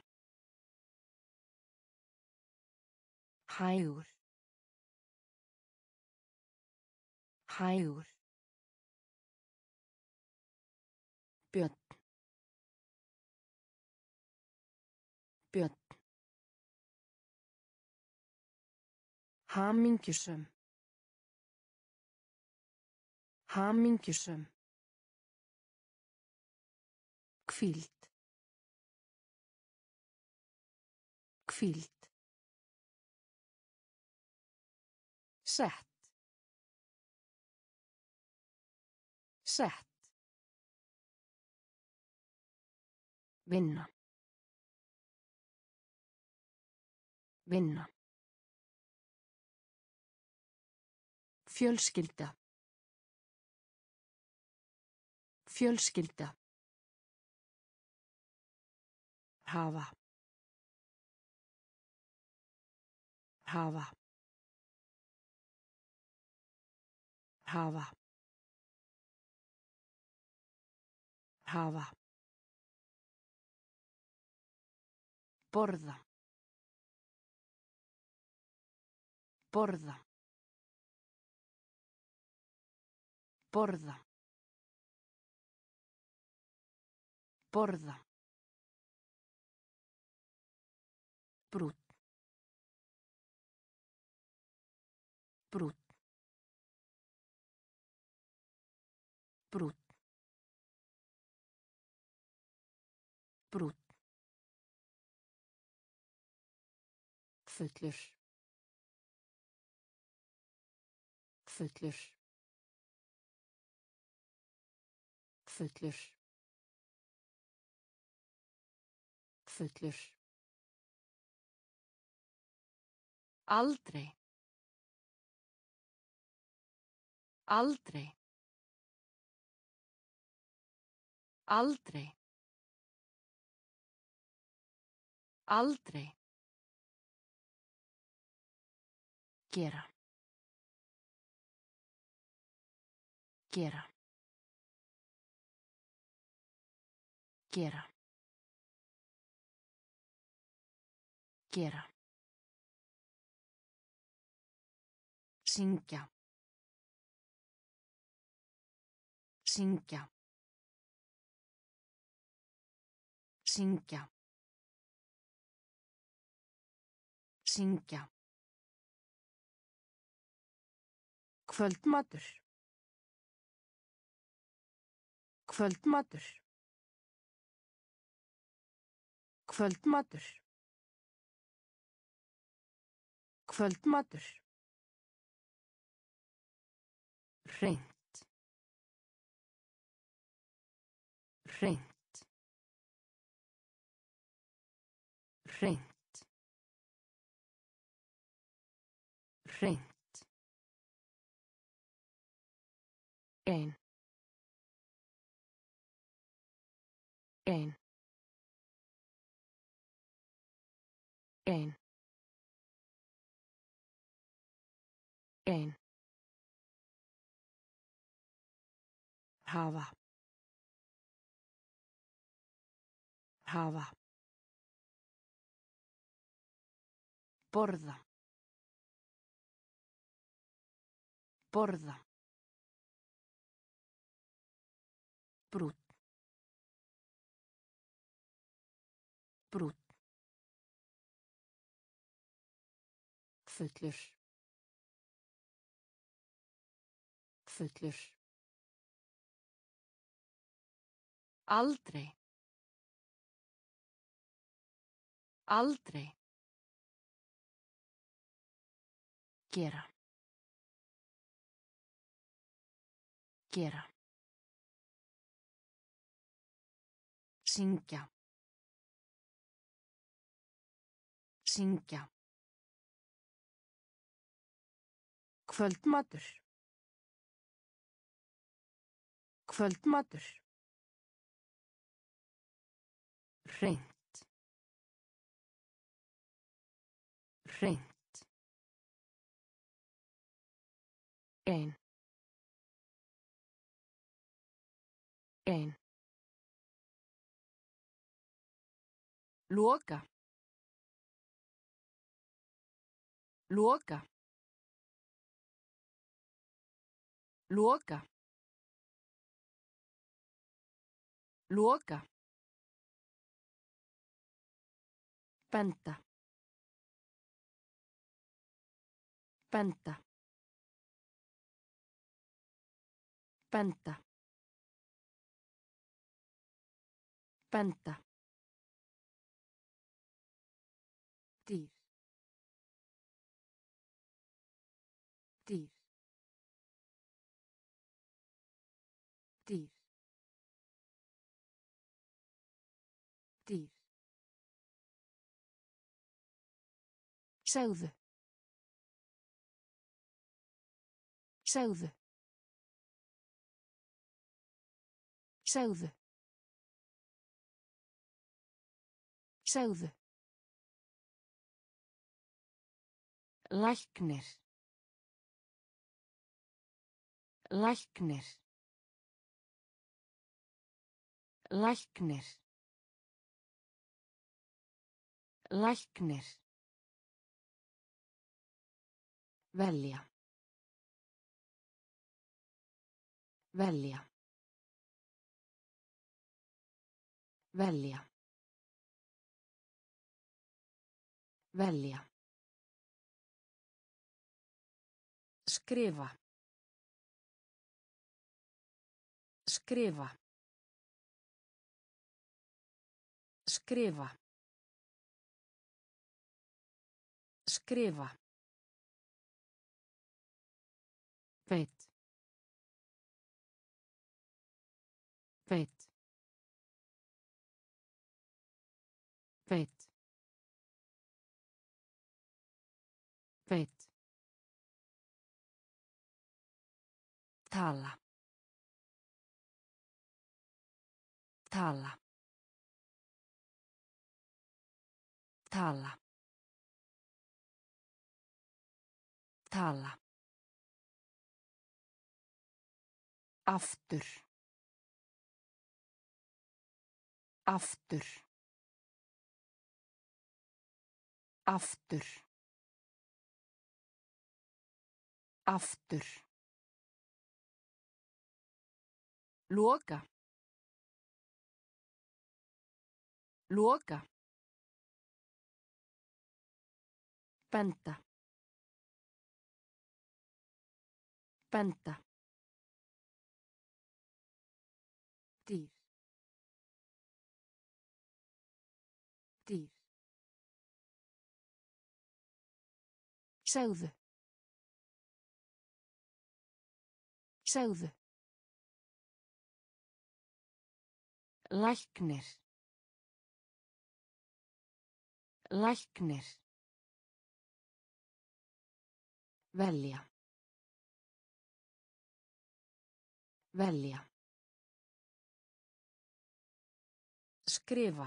hægur hægur björn björn hamingjusöm hamingjusöm hvíld hvíld sett sett vinna vinna fjölskylda fjölskylda hafa hafa hafa hafa borða borða borða borða brúnn brúnn brúnn brúnn fullur fullur fullur Fullur. Aldrei. Aldrei. Aldrei. Aldrei. Gera. Gera. Gera. Gera. Syngja. Syngja. Syngja. Syngja. Kvöldmatur. Kvöldmatur. Kvöldmatur. Kvöldmatur. Hreint. Hreint. Hreint. Hreint. Ein. Ein. Ein. Ein. Hafa. Hafa. Borða. Borða. Brúnn. Brúnn. Fullur. Fullur. Aldrei. Aldrei. Gera. Gera. Syngja. Syngja. Kvöldmatur. Kvöldmatur. Hreint. Hreint. Ein. Ein. Loka. Loka. Loka. Loka. Benda. Benda. Benda. Benda. Dýr. Dýr. Dýr. Dýr. Segðu. Segðu. Segðu. Segðu. Læknir. Læknir. Læknir. Læknir. Velja. Velja. Velja. Velja. Skrifa. Skrifa. Skrifa. Skrifa. Beit. Beit. Feit. Feit. Tala. Tala. Tala. Tala. Aftur. Aftur. Aftur. Aftur. Loka. Loka. Benda. Benda. Dýr. Dýr. Segðu. Segðu. Læknir. Læknir. Velja. Velja. Skrifa.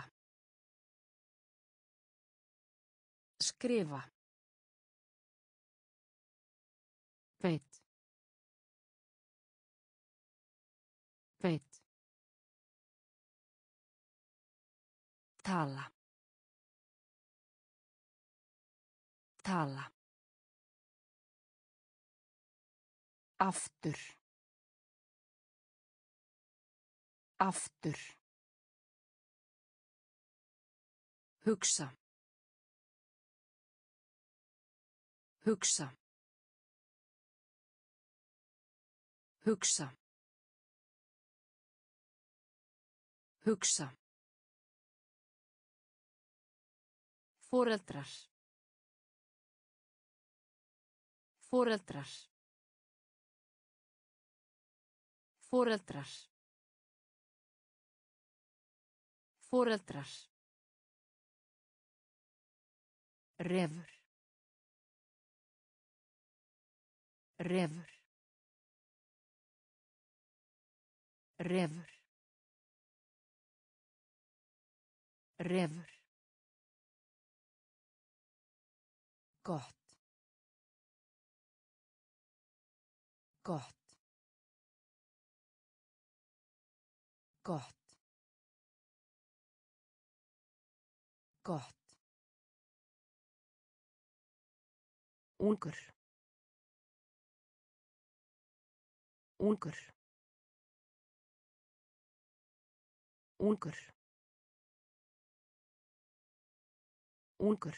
Skrifa. Feit. Feit. Tala. Tala. Aftur. Aftur. Hugsa. Hugsa. Hugsa. Hugsa. Foreldrar. Foreldrar. Foreldrar. Foreldrar. Refur. Refur. Refur. Refur. Gott. Gott. Gott. Gott. Ungur. Ungur. Ungur. Ungur.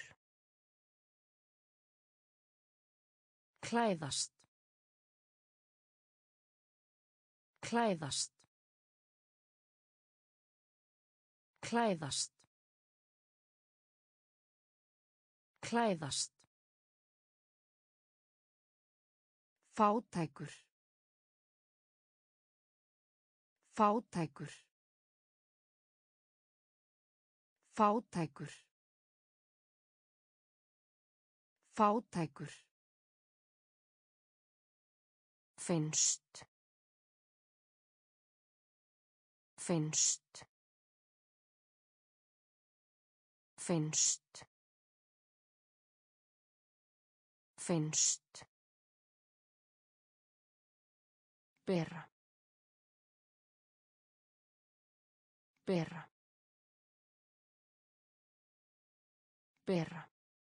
Klæðast. Klæðast. Klæðast. Klæðast. Fátækur. Fátækur. Fátækur. Fátækur. Finnst. Finnst. Finnst. Finnst. Bera. Bera. Bera.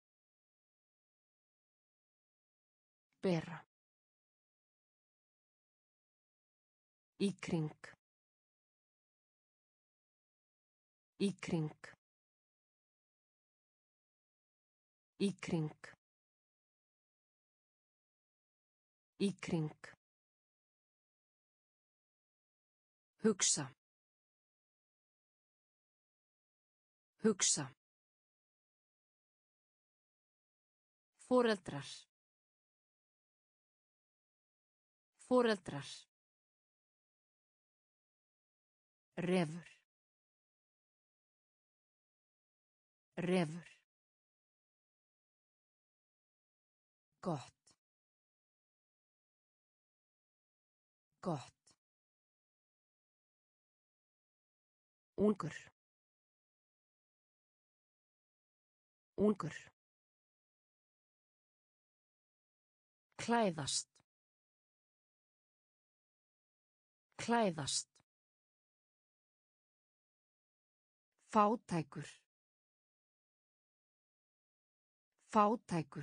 Bera. Í kring. Í kring. Í kring. Í kring. Hugsa. Hugsa. Foreldrar. Foreldrar. Refur. Refur. Gott. Gott. Ungur. Ungur. Klæðast. Klæðast. Fátækur. Fátækur.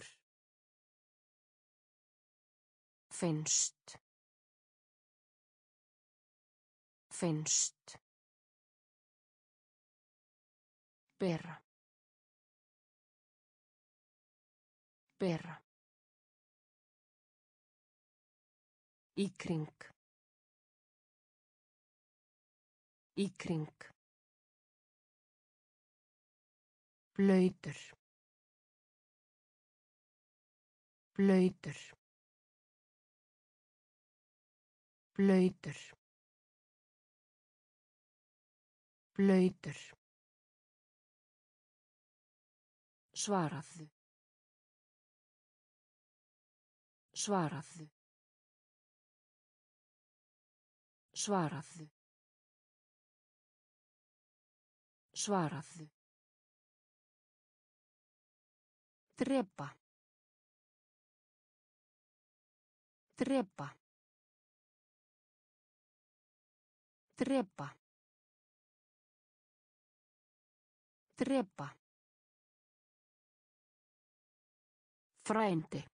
Finnst. Finnst. Bera. Bera. Í kring. Í kring. Blautur. Blautur. Blautur. Blautur. Svaraðu. Svaraðu. Svaraðu. Svaraðu. Drepa. Drepa. Drepa. Drepa. Frændi.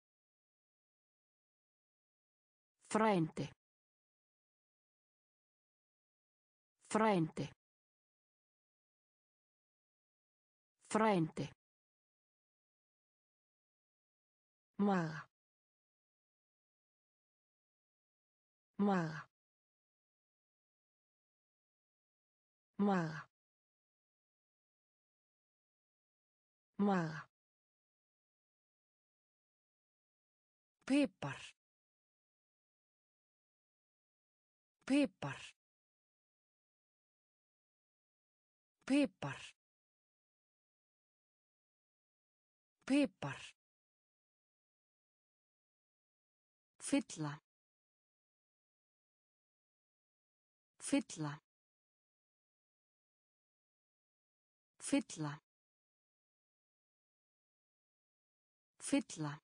Frændi. Frændi. Frændi. Maga. Maga. Maga. Maga. Pipar. Pipar. Pipar. Pipar. Fylla. Fylla. Fylla. Fylla.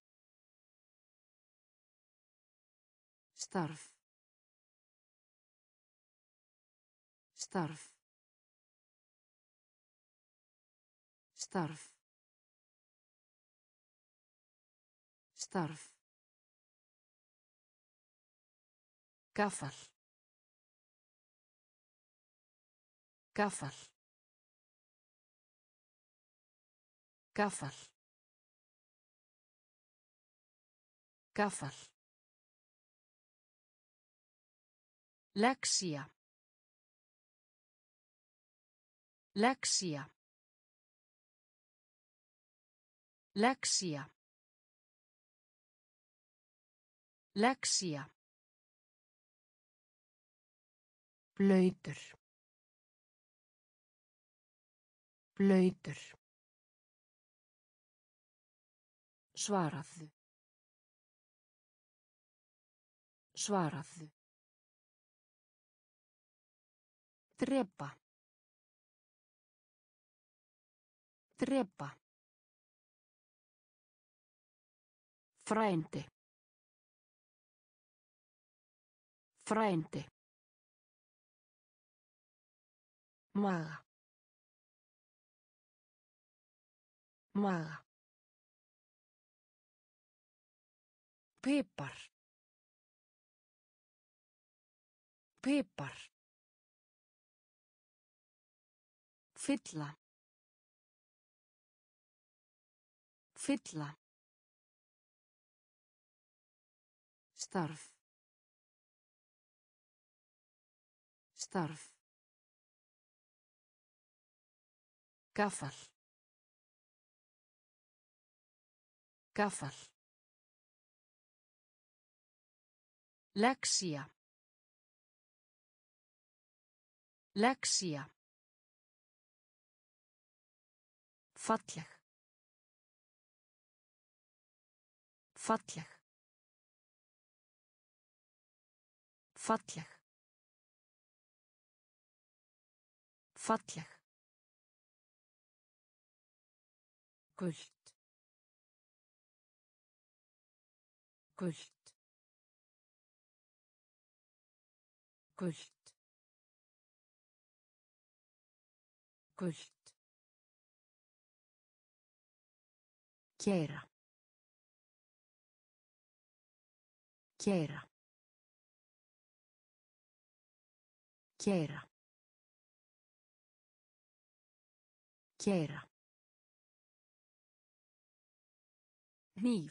Starf. Starf. Starf. Starf. Gaffal. Gaffal. Gaffal. Gaffal. Lexía. Lexía. Lexía. Lexía. Blautur. Blautur. Svaraðu. Svaraðu. Drepa. Drepa. Frændi. Frændi. Maga. Maga. Pipar. Pipar. Fylla. Fylla. Starf. Starf. Gaffal. Gaffal. Lexía. Lexía. Falleg. Falleg. Falleg. Falleg. Gult. Gult. Gult. Gult. Keyra. Keyra. Keyra. Keyra. Hníf.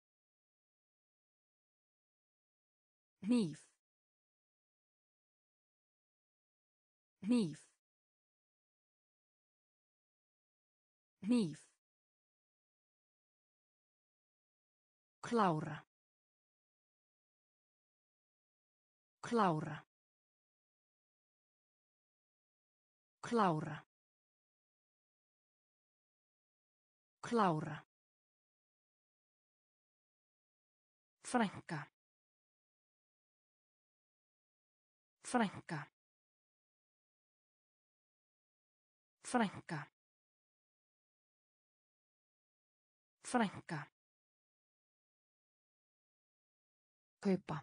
Hníf. Hníf. Hníf. Klára. Klára. Klára. Klára. Frænka. Frænka. Frænka. Frænka. Kaupa.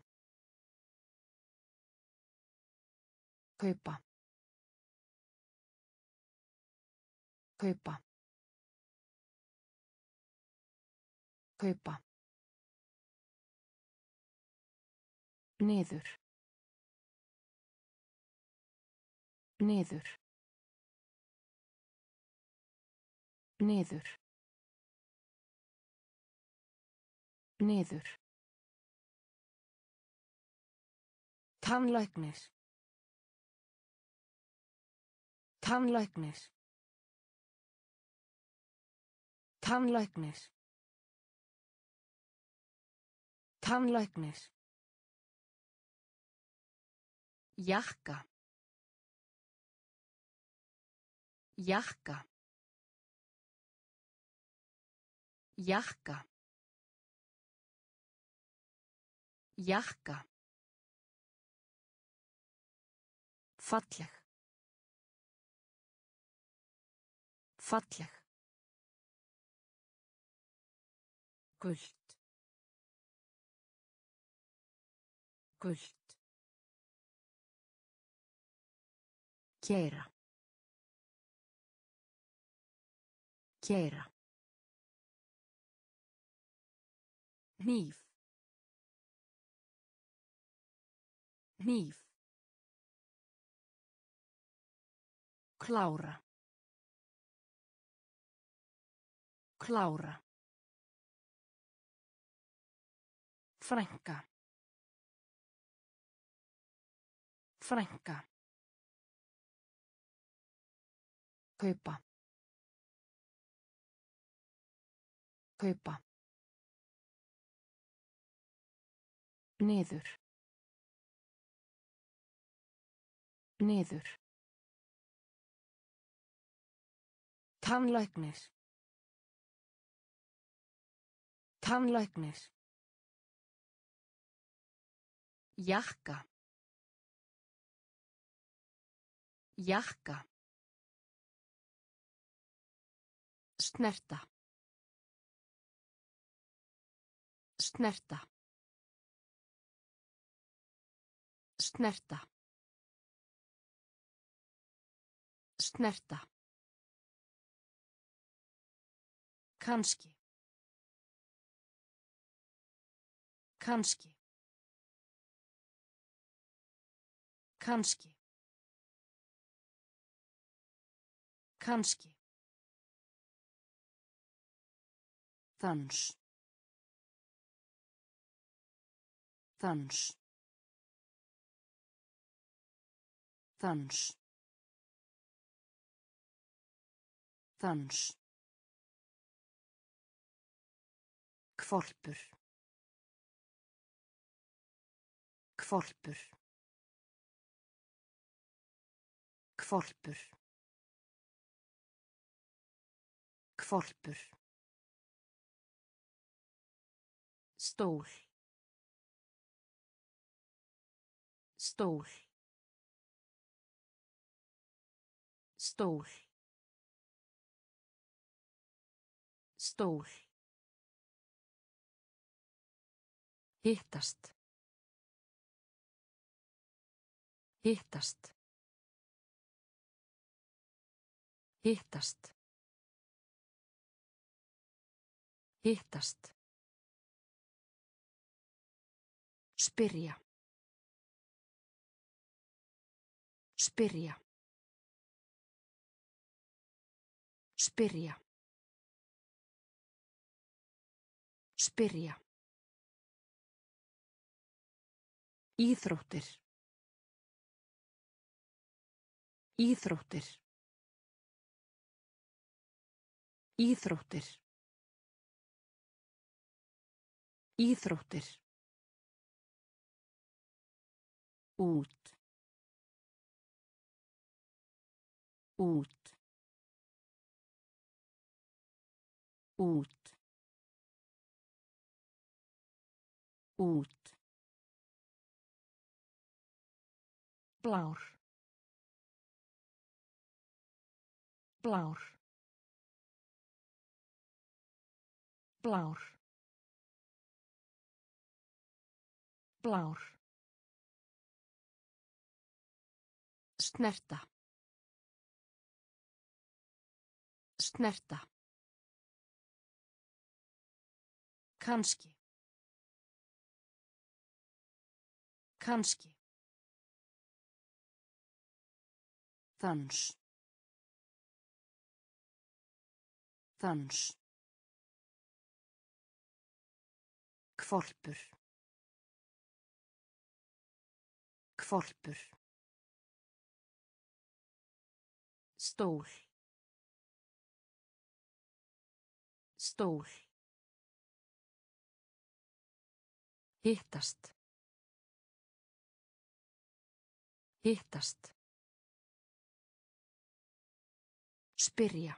Kaupa. Kaupa. Kaupa. Niður. Niður. Niður. Niður. Tannlæknir. Tannlæknir. Tannlæknir. Tannlæknir. Jakka. Jakka. Jakka. Jakka. Falleg. Falleg. Gult. Gult. Keyra. Keyra. Hníf. Hníf. Klára. Klára. Frænka. Frænka. Kaupa. Kaupa. Niður. Niður. Tannlæknir. Tannlæknir. Jakka. Jakka. Snerta. Snerta. Snerta. Snerta. Kannski. Kannski. Kannski. Kannski. Dans. Dans. Dans. Dans. Hvolpur. Hvolpur. Hvolpur. Hvolpur. Stól. Stól. Stól. Stól. Hittast. Hittast. Hittast. Hittast. Spyrja. Spyrja. Spyrja. Spyrja. Íþróttir. Íþróttir. Íþróttir. Íþróttir. Út. Út. Út. Út. Blár. Blár. Blár. Blár. Snerta. Snerta. Kannski. Kannski. Dans. Dans. Hvolpur. Hvolpur. Stól. Stól. Hittast. Hittast. Spyrja.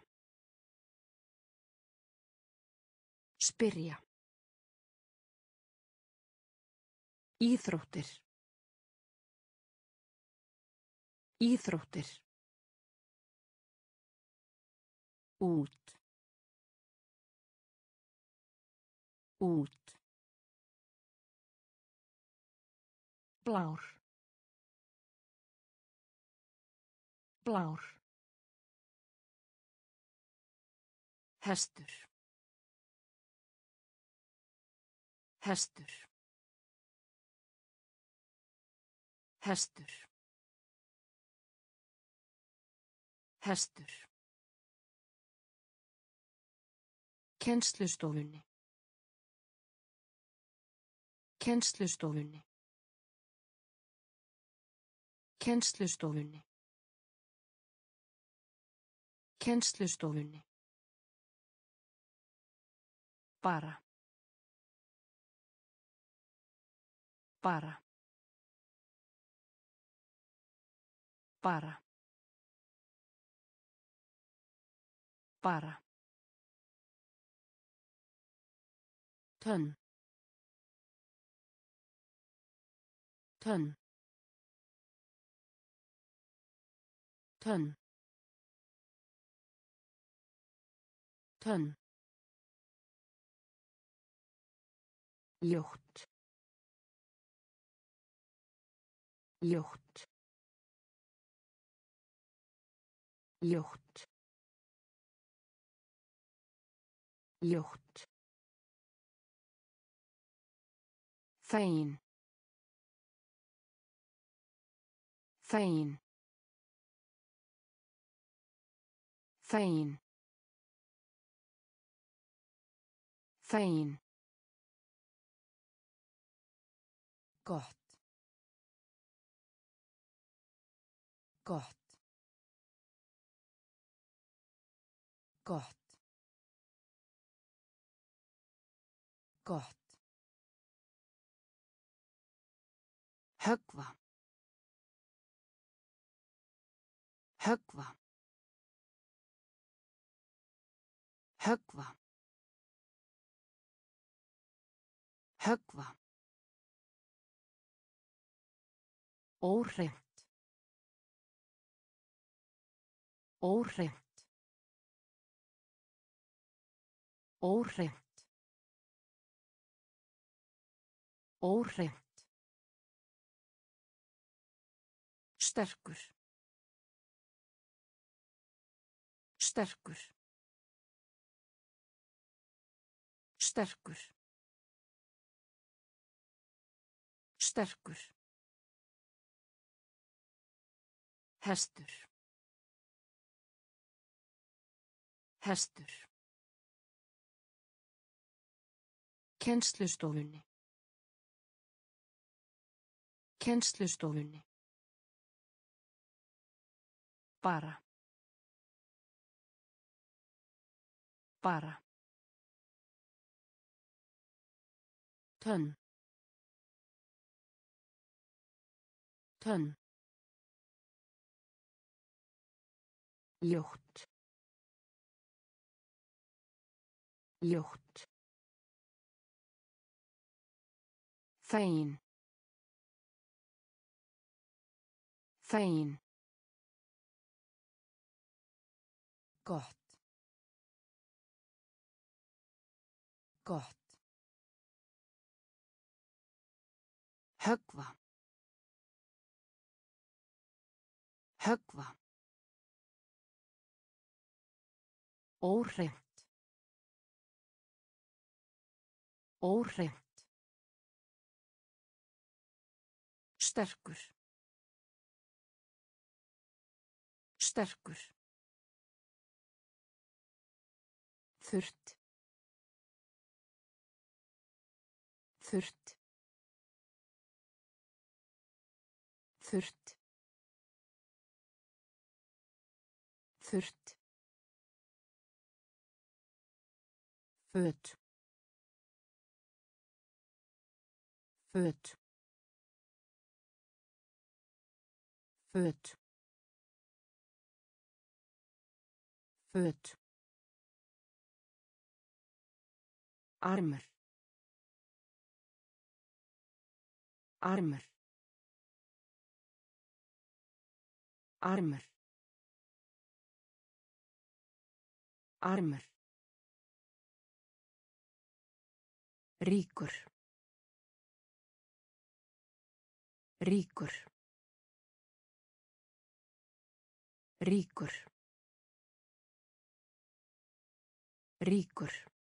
Spyrja. Íþróttir. Íþróttir. Út. Út. Blár. Blár. Hestur. Hestur. Hestur. Hestur. Kennslustofunni. Kennslustofunni. Kennslustofunni. Kennslustofunni. Bara. Bara. Bara. Bara. Tönn. Tönn. Tönn. Tönn. Ljótt. Ljótt. Ljótt. Ljótt. Fegin. Fegin. Fegin. Fegin. Gott. Gott. Gott. Gott. Höggva. Höggva. Höggva. Höggva. Óhreint. Óhreint. Óhreint. Óhreint. Sterkur. Sterkur. Sterkur. Sterkur. Hestur. Hestur. Kennslustofunni. Kennslustofunni. Bara. Bara. Tönn. Tönn. Ljótt. Ljótt. Fegin. Fegin. Gott. Gott. Höggva. Höggva. Óhreint. Óhreint. Sterkur. Sterkur. Þurrt. Þurrt. Þurrt. Þurrt. Föt. Föt. Föt. Föt. Armur. Armur. Armur. Armur. Ríkur. Ríkur. Ríkur. Ríkur.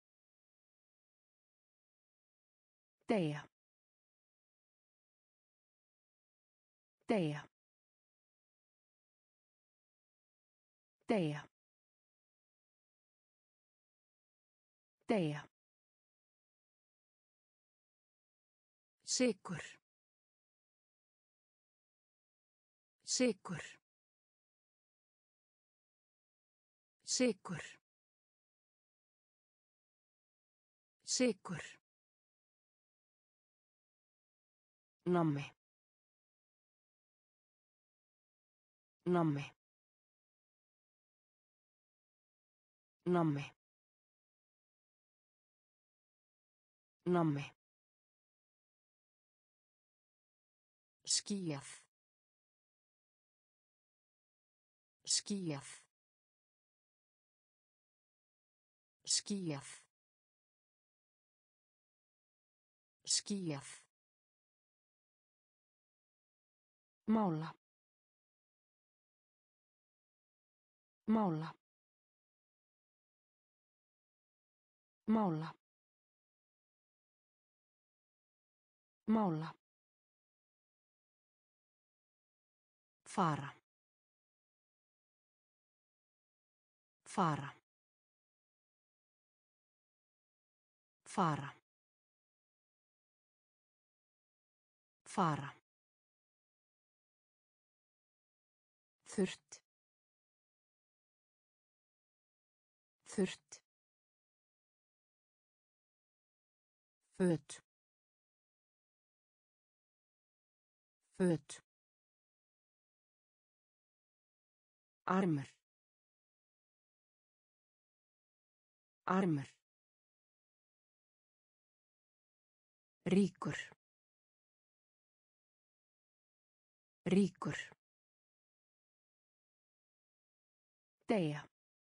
Deyja. Deyja. Deyja. Deyja. Sykur. Sykur. Sykur. Sykur. Nammi. Nammi. Nammi. Nammi. Skýjað. Skýjað. Skýjað. Skýjað. Mála. Mála. Mála. Mála. Fara. Fara. Fara. Fara. Þurrt. Þurrt. Föt. Föt. Armur. Armur. Ríkur. Ríkur. Deyja.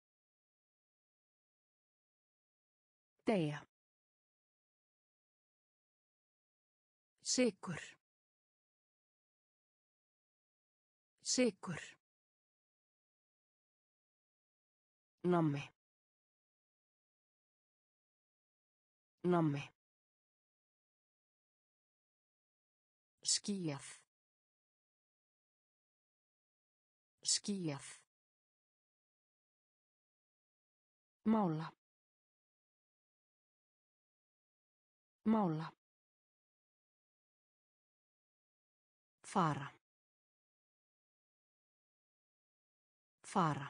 Deyja. Sykur. Sykur. Nammi. Nammi. Skýjað. Skýjað. Mála. Mála. Fara. Fara.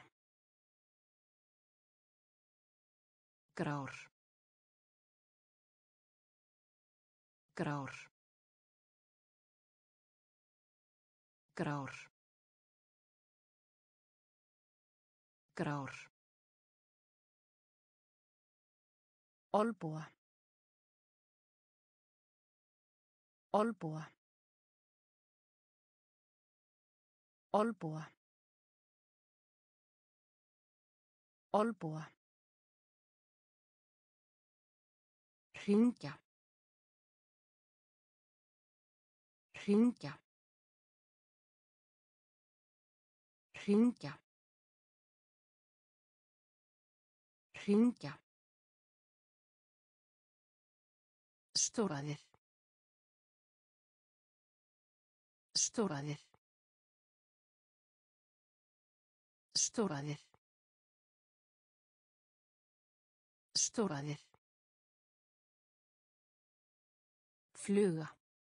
Grár. Grár. Grár. Grár. Olbúa. Olbúa. Olbúa. Olbúa. Hringja. Hringja. Hringja. Hringja. Stóraðir. Stóraðir. Stóraðir. Stóraðir. Fluga.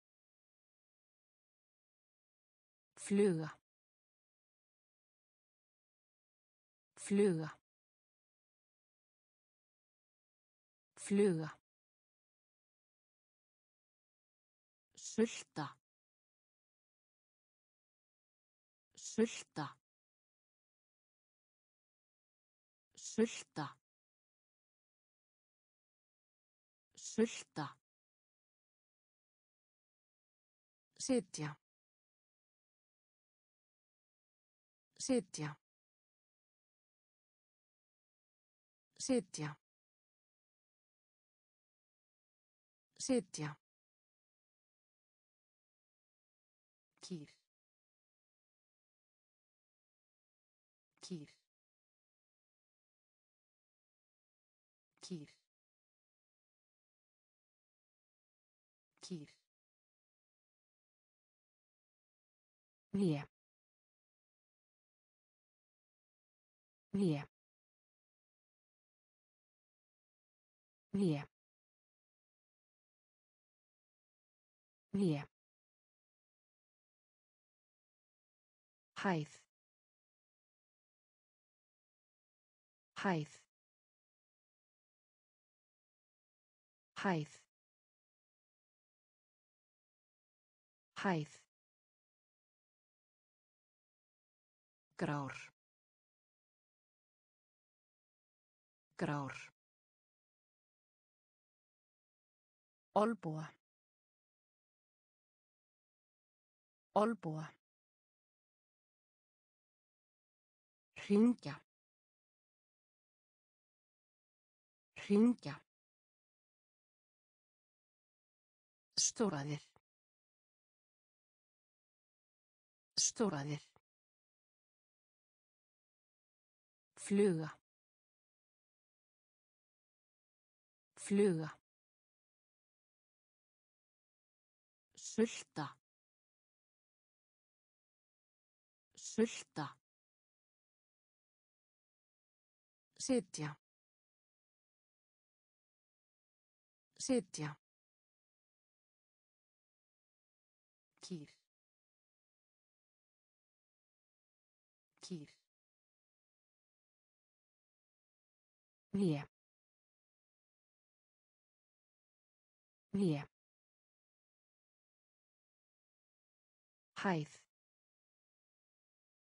Fluga. Fluga. Fluga. Sulta. Sulta. Sulta. Sulta. Sitja. Sitja. Sitja. Sitja. Kýr. Kýr. Kýr. Kýr. Hlé. Hlé. Hlé. Hlé. Hæð. Hæð. Hæð. Hæð. Grár. Grár. Olbúa. Olbúa. Hringja. Hringja. Stóraðir. Stóraðir. Fluga. Fluga. Sulta. Sulta. Sitja. Sitja. Kýr. Kýr. Hlé. Hlé. Hæð.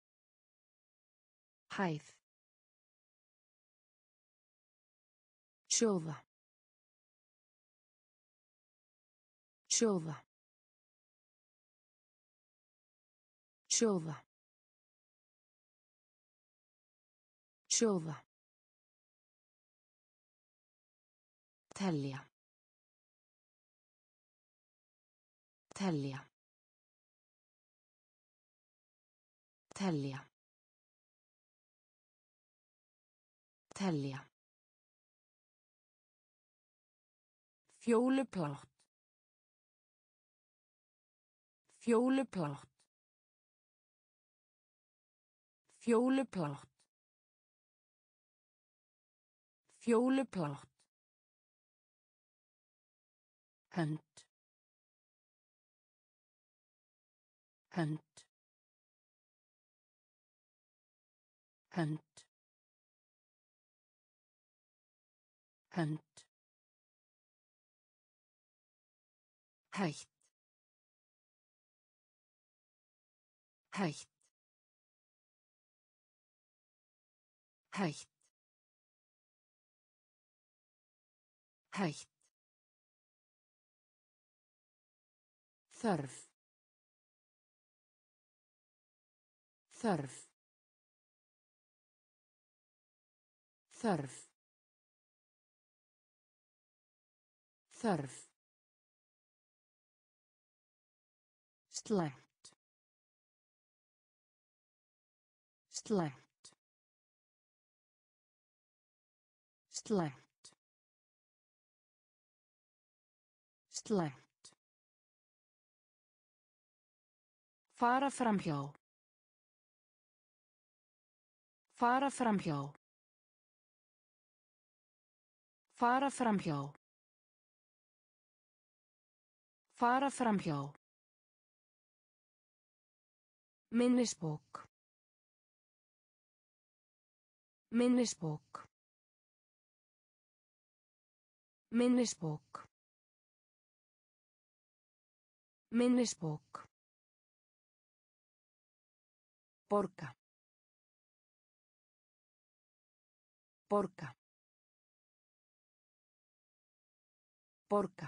Hæð. Sjóða. Sjóða. Sjóða. Sjóða. Telja. Telja. Telja. Telja. Fjólublátt. Fjólublátt. Fjólublátt. Fjólublátt. Hönd. Hönd. Hönd. Hönd. Hætt. Hætt. Hætt. Hætt. Þörf. Þörf. Þörf. Þörf. Slæmt. Slæmt. Slæmt. Slæmt. Fara framhjá. Fara framhjá. Fara framhjá. Fara framhjá. Minnisbók. Minnisbók. Minnisbók. Minnisbók. Borga. Borga. Borga.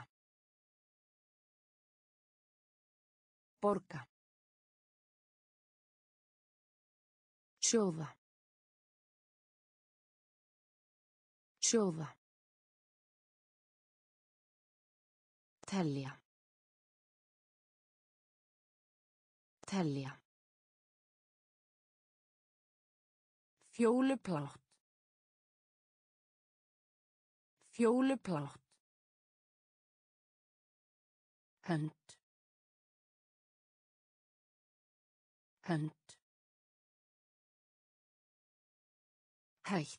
Borga. Sjóða. Sjóða. Telja. Telja. Fjólublátt. Fjólublátt. Hönd. Hönd. Hætt.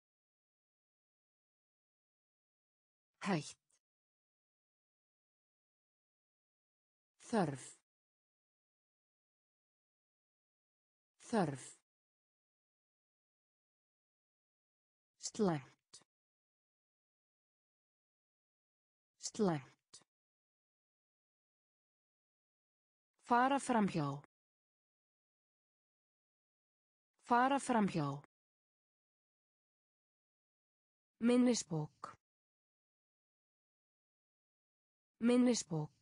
Hætt. Þörf. Þörf. Slæmt. Slæmt. Fara framhjá. Fara framhjá. Minnisbók. Minnisbók.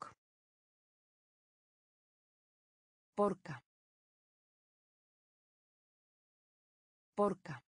Borga. Borga.